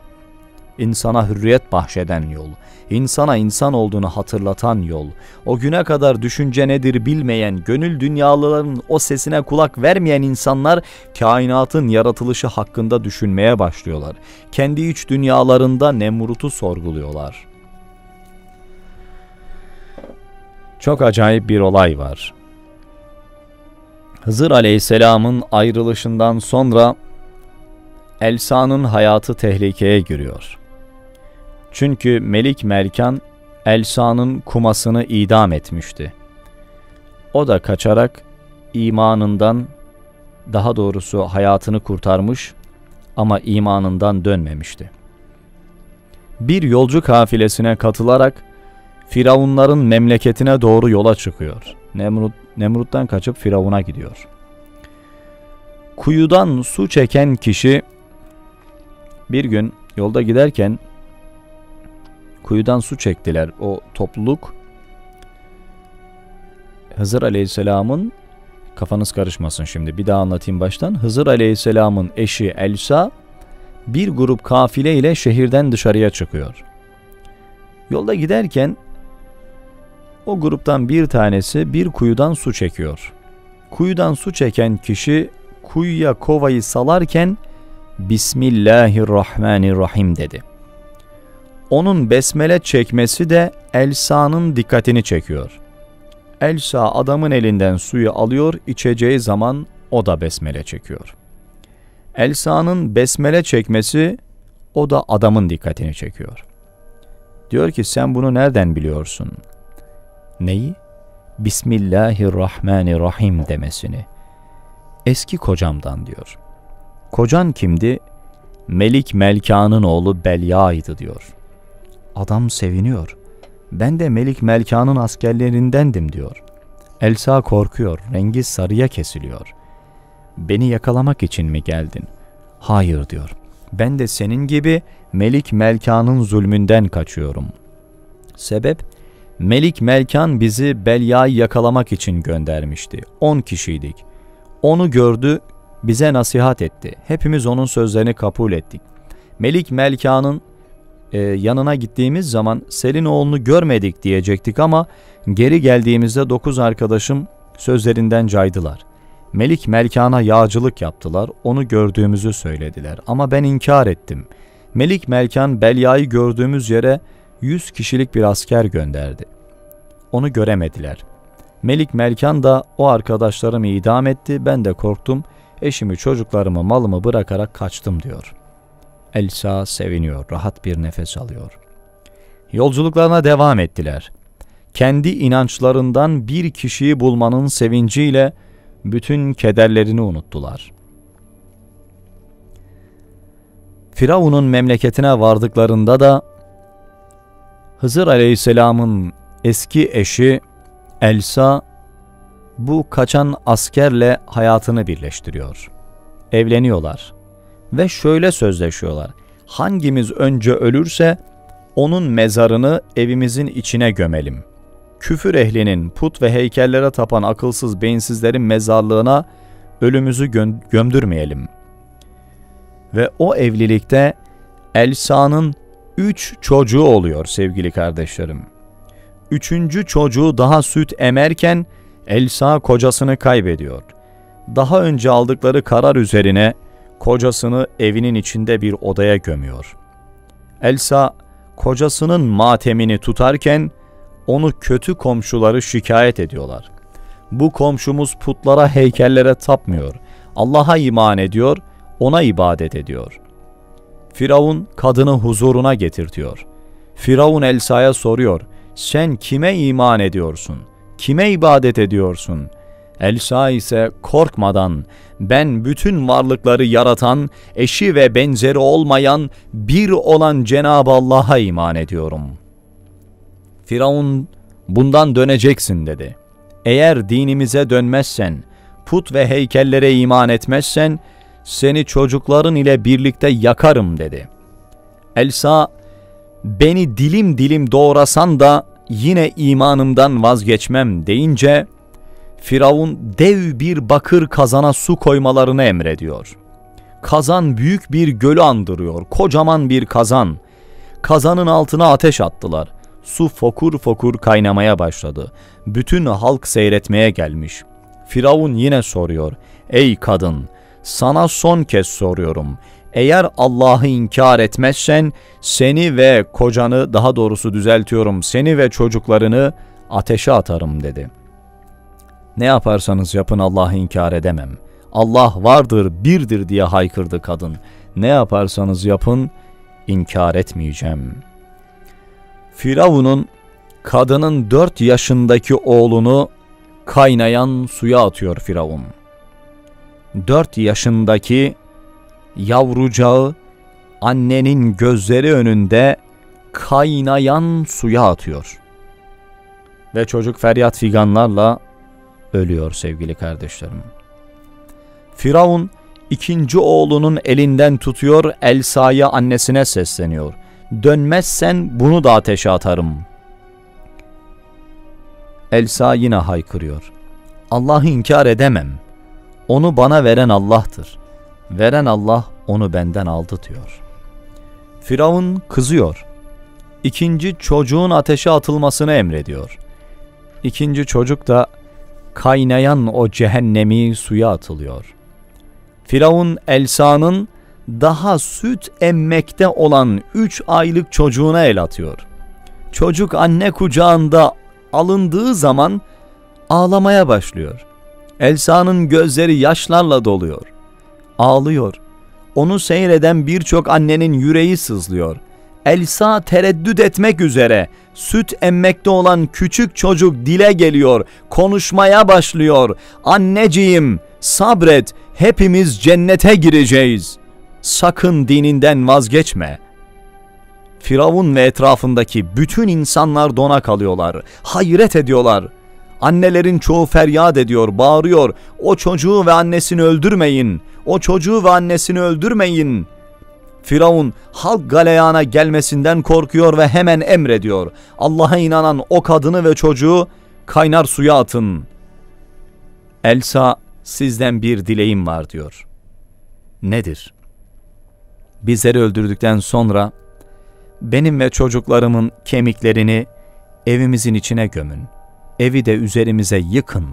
İnsana hürriyet bahşeden yol. İnsana insan olduğunu hatırlatan yol. O güne kadar düşünce nedir bilmeyen, gönül dünyalıların o sesine kulak vermeyen insanlar kainatın yaratılışı hakkında düşünmeye başlıyorlar. Kendi iç dünyalarında Nemrut'u sorguluyorlar. Çok acayip bir olay var. Hızır Aleyhisselam'ın ayrılışından sonra Elsa'nın hayatı tehlikeye giriyor. Çünkü Melik Melkan Elsa'nın kumasını idam etmişti. O da kaçarak imanından, daha doğrusu hayatını kurtarmış ama imanından dönmemişti. Bir yolcu kafilesine katılarak Firavunların memleketine doğru yola çıkıyor. Nemrut'tan kaçıp Firavun'a gidiyor. Kuyudan su çeken kişi bir gün yolda giderken kuyudan su çektiler o topluluk. Hızır Aleyhisselam'ın, kafanız karışmasın şimdi bir daha anlatayım baştan. Hızır Aleyhisselam'ın eşi Elsa bir grup kafile ile şehirden dışarıya çıkıyor. Yolda giderken o gruptan bir tanesi bir kuyudan su çekiyor. Kuyudan su çeken kişi kuyuya kovayı salarken Bismillahirrahmanirrahim dedi. Onun besmele çekmesi de Elsa'nın dikkatini çekiyor. Elsa adamın elinden suyu alıyor, içeceği zaman o da besmele çekiyor. Elsa'nın besmele çekmesi o da adamın dikkatini çekiyor. Diyor ki sen bunu nereden biliyorsun? Neyi? Bismillahirrahmanirrahim demesini. Eski kocamdan diyor. Kocan kimdi? Melik Melkan'ın oğlu Belya'ydı diyor. Adam seviniyor. Ben de Melik Melkan'ın askerlerindendim diyor. Elsa korkuyor, rengi sarıya kesiliyor. Beni yakalamak için mi geldin? Hayır diyor. Ben de senin gibi Melik Melkan'ın zulmünden kaçıyorum. Sebep? Melik Melkan bizi Belya'yı yakalamak için göndermişti. 10 kişiydik. Onu gördü, bize nasihat etti. Hepimiz onun sözlerini kabul ettik. Melik Melkan'ın yanına gittiğimiz zaman Selin oğlunu görmedik diyecektik ama geri geldiğimizde 9 arkadaşım sözlerinden caydılar. Melik Melkan'a yağcılık yaptılar, onu gördüğümüzü söylediler ama ben inkar ettim. Melik Melkan Belya'yı gördüğümüz yere 100 kişilik bir asker gönderdi. Onu göremediler. Melik Melkan da o arkadaşlarımı idam etti, ben de korktum, eşimi, çocuklarımı, malımı bırakarak kaçtım diyor. Elsa seviniyor, rahat bir nefes alıyor. Yolculuklarına devam ettiler. Kendi inançlarından bir kişiyi bulmanın sevinciyle bütün kederlerini unuttular. Firavun'un memleketine vardıklarında da Hızır Aleyhisselam'ın eski eşi Elsa bu kaçan askerle hayatını birleştiriyor. Evleniyorlar ve şöyle sözleşiyorlar. Hangimiz önce ölürse onun mezarını evimizin içine gömelim. Küfür ehlinin, put ve heykellere tapan akılsız beyinsizlerin mezarlığına ölümüzü gömdürmeyelim. Ve o evlilikte Elsa'nın 3 çocuğu oluyor sevgili kardeşlerim. 3. çocuğu daha süt emerken Elsa kocasını kaybediyor. Daha önce aldıkları karar üzerine kocasını evinin içinde bir odaya gömüyor. Elsa kocasının matemini tutarken onu kötü komşuları şikayet ediyorlar. Bu komşumuz putlara, heykellere tapmıyor. Allah'a iman ediyor, ona ibadet ediyor. Firavun kadını huzuruna getirtiyor. Firavun Elsa'ya soruyor, sen kime iman ediyorsun? Kime ibadet ediyorsun? Elsa ise korkmadan, ben bütün varlıkları yaratan, eşi ve benzeri olmayan, bir olan Cenab-ı Allah'a iman ediyorum. Firavun, bundan döneceksin dedi. Eğer dinimize dönmezsen, put ve heykellere iman etmezsen, seni çocukların ile birlikte yakarım dedi. Elsa, beni dilim dilim doğrasan da yine imanımdan vazgeçmem deyince, Firavun dev bir bakır kazana su koymalarını emrediyor. Kazan büyük bir gölü andırıyor, kocaman bir kazan. Kazanın altına ateş attılar. Su fokur fokur kaynamaya başladı. Bütün halk seyretmeye gelmiş. Firavun yine soruyor, ey kadın, sana son kez soruyorum. Eğer Allah'ı inkar etmezsen seni ve kocanı, daha doğrusu düzeltiyorum, seni ve çocuklarını ateşe atarım dedi. Ne yaparsanız yapın Allah'ı inkar edemem. Allah vardır, birdir diye haykırdı kadın. Ne yaparsanız yapın inkar etmeyeceğim. Firavun'un kadının 4 yaşındaki oğlunu kaynayan suya atıyor Firavun. 4 yaşındaki yavrucağı annenin gözleri önünde kaynayan suya atıyor. Ve çocuk feryat figanlarla ölüyor sevgili kardeşlerim. Firavun ikinci oğlunun elinden tutuyor, Elsa'ya annesine sesleniyor. Dönmezsen bunu da ateşe atarım. Elsa yine haykırıyor. Allah'ı inkar edemem. Onu bana veren Allah'tır. Veren Allah onu benden aldı diyor. Firavun kızıyor. İkinci çocuğun ateşe atılmasını emrediyor. İkinci çocuk da kaynayan o cehennemi suya atılıyor. Firavun Elsa'nın daha süt emmekte olan 3 aylık çocuğuna el atıyor. Çocuk anne kucağında alındığı zaman ağlamaya başlıyor. Elsa'nın gözleri yaşlarla doluyor. Ağlıyor. Onu seyreden birçok annenin yüreği sızlıyor. Elsa tereddüt etmek üzere, süt emmekte olan küçük çocuk dile geliyor, konuşmaya başlıyor. Anneciğim, sabret, hepimiz cennete gireceğiz. Sakın dininden vazgeçme. Firavun ve etrafındaki bütün insanlar dona kalıyorlar, hayret ediyorlar. Annelerin çoğu feryat ediyor, bağırıyor. O çocuğu ve annesini öldürmeyin. O çocuğu ve annesini öldürmeyin. Firavun halk galeyana gelmesinden korkuyor ve hemen emrediyor. Allah'a inanan o kadını ve çocuğu kaynar suya atın. Elsa, sizden bir dileğim var diyor. Nedir? Bizleri öldürdükten sonra benim ve çocuklarımın kemiklerini evimizin içine gömün. Evi de üzerimize yıkın.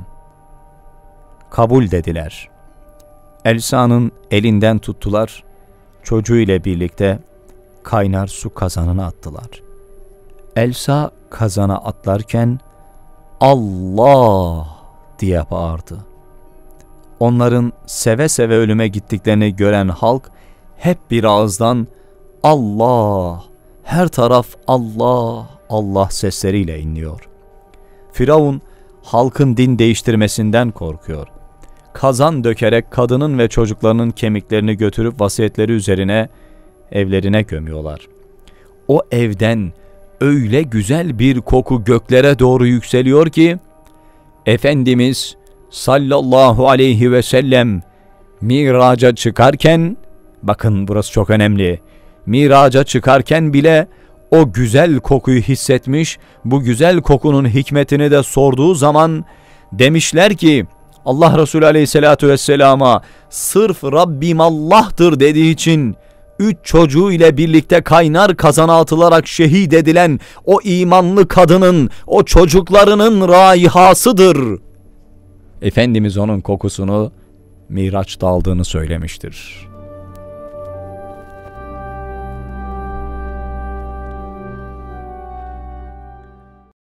Kabul dediler. Elsa'nın elinden tuttular. Çocuğu ile birlikte kaynar su kazanına attılar. Elsa kazana atlarken Allah diye bağırdı. Onların seve seve ölüme gittiklerini gören halk hep bir ağızdan Allah, her taraf Allah, Allah sesleriyle inliyor. Firavun halkın din değiştirmesinden korkuyor. Kazan dökerek kadının ve çocuklarının kemiklerini götürüp vasiyetleri üzerine evlerine gömüyorlar. O evden öyle güzel bir koku göklere doğru yükseliyor ki Efendimiz sallallahu aleyhi ve sellem miraca çıkarken, bakın burası çok önemli, miraca çıkarken bile o güzel kokuyu hissetmiş, bu güzel kokunun hikmetini de sorduğu zaman demişler ki Allah Resulü aleyhissalatü vesselama sırf Rabbim Allah'tır dediği için 3 çocuğu ile birlikte kaynar kazana atılarak şehit edilen o imanlı kadının, o çocuklarının raihasıdır. Efendimiz onun kokusunu Miraç'ta aldığını söylemiştir.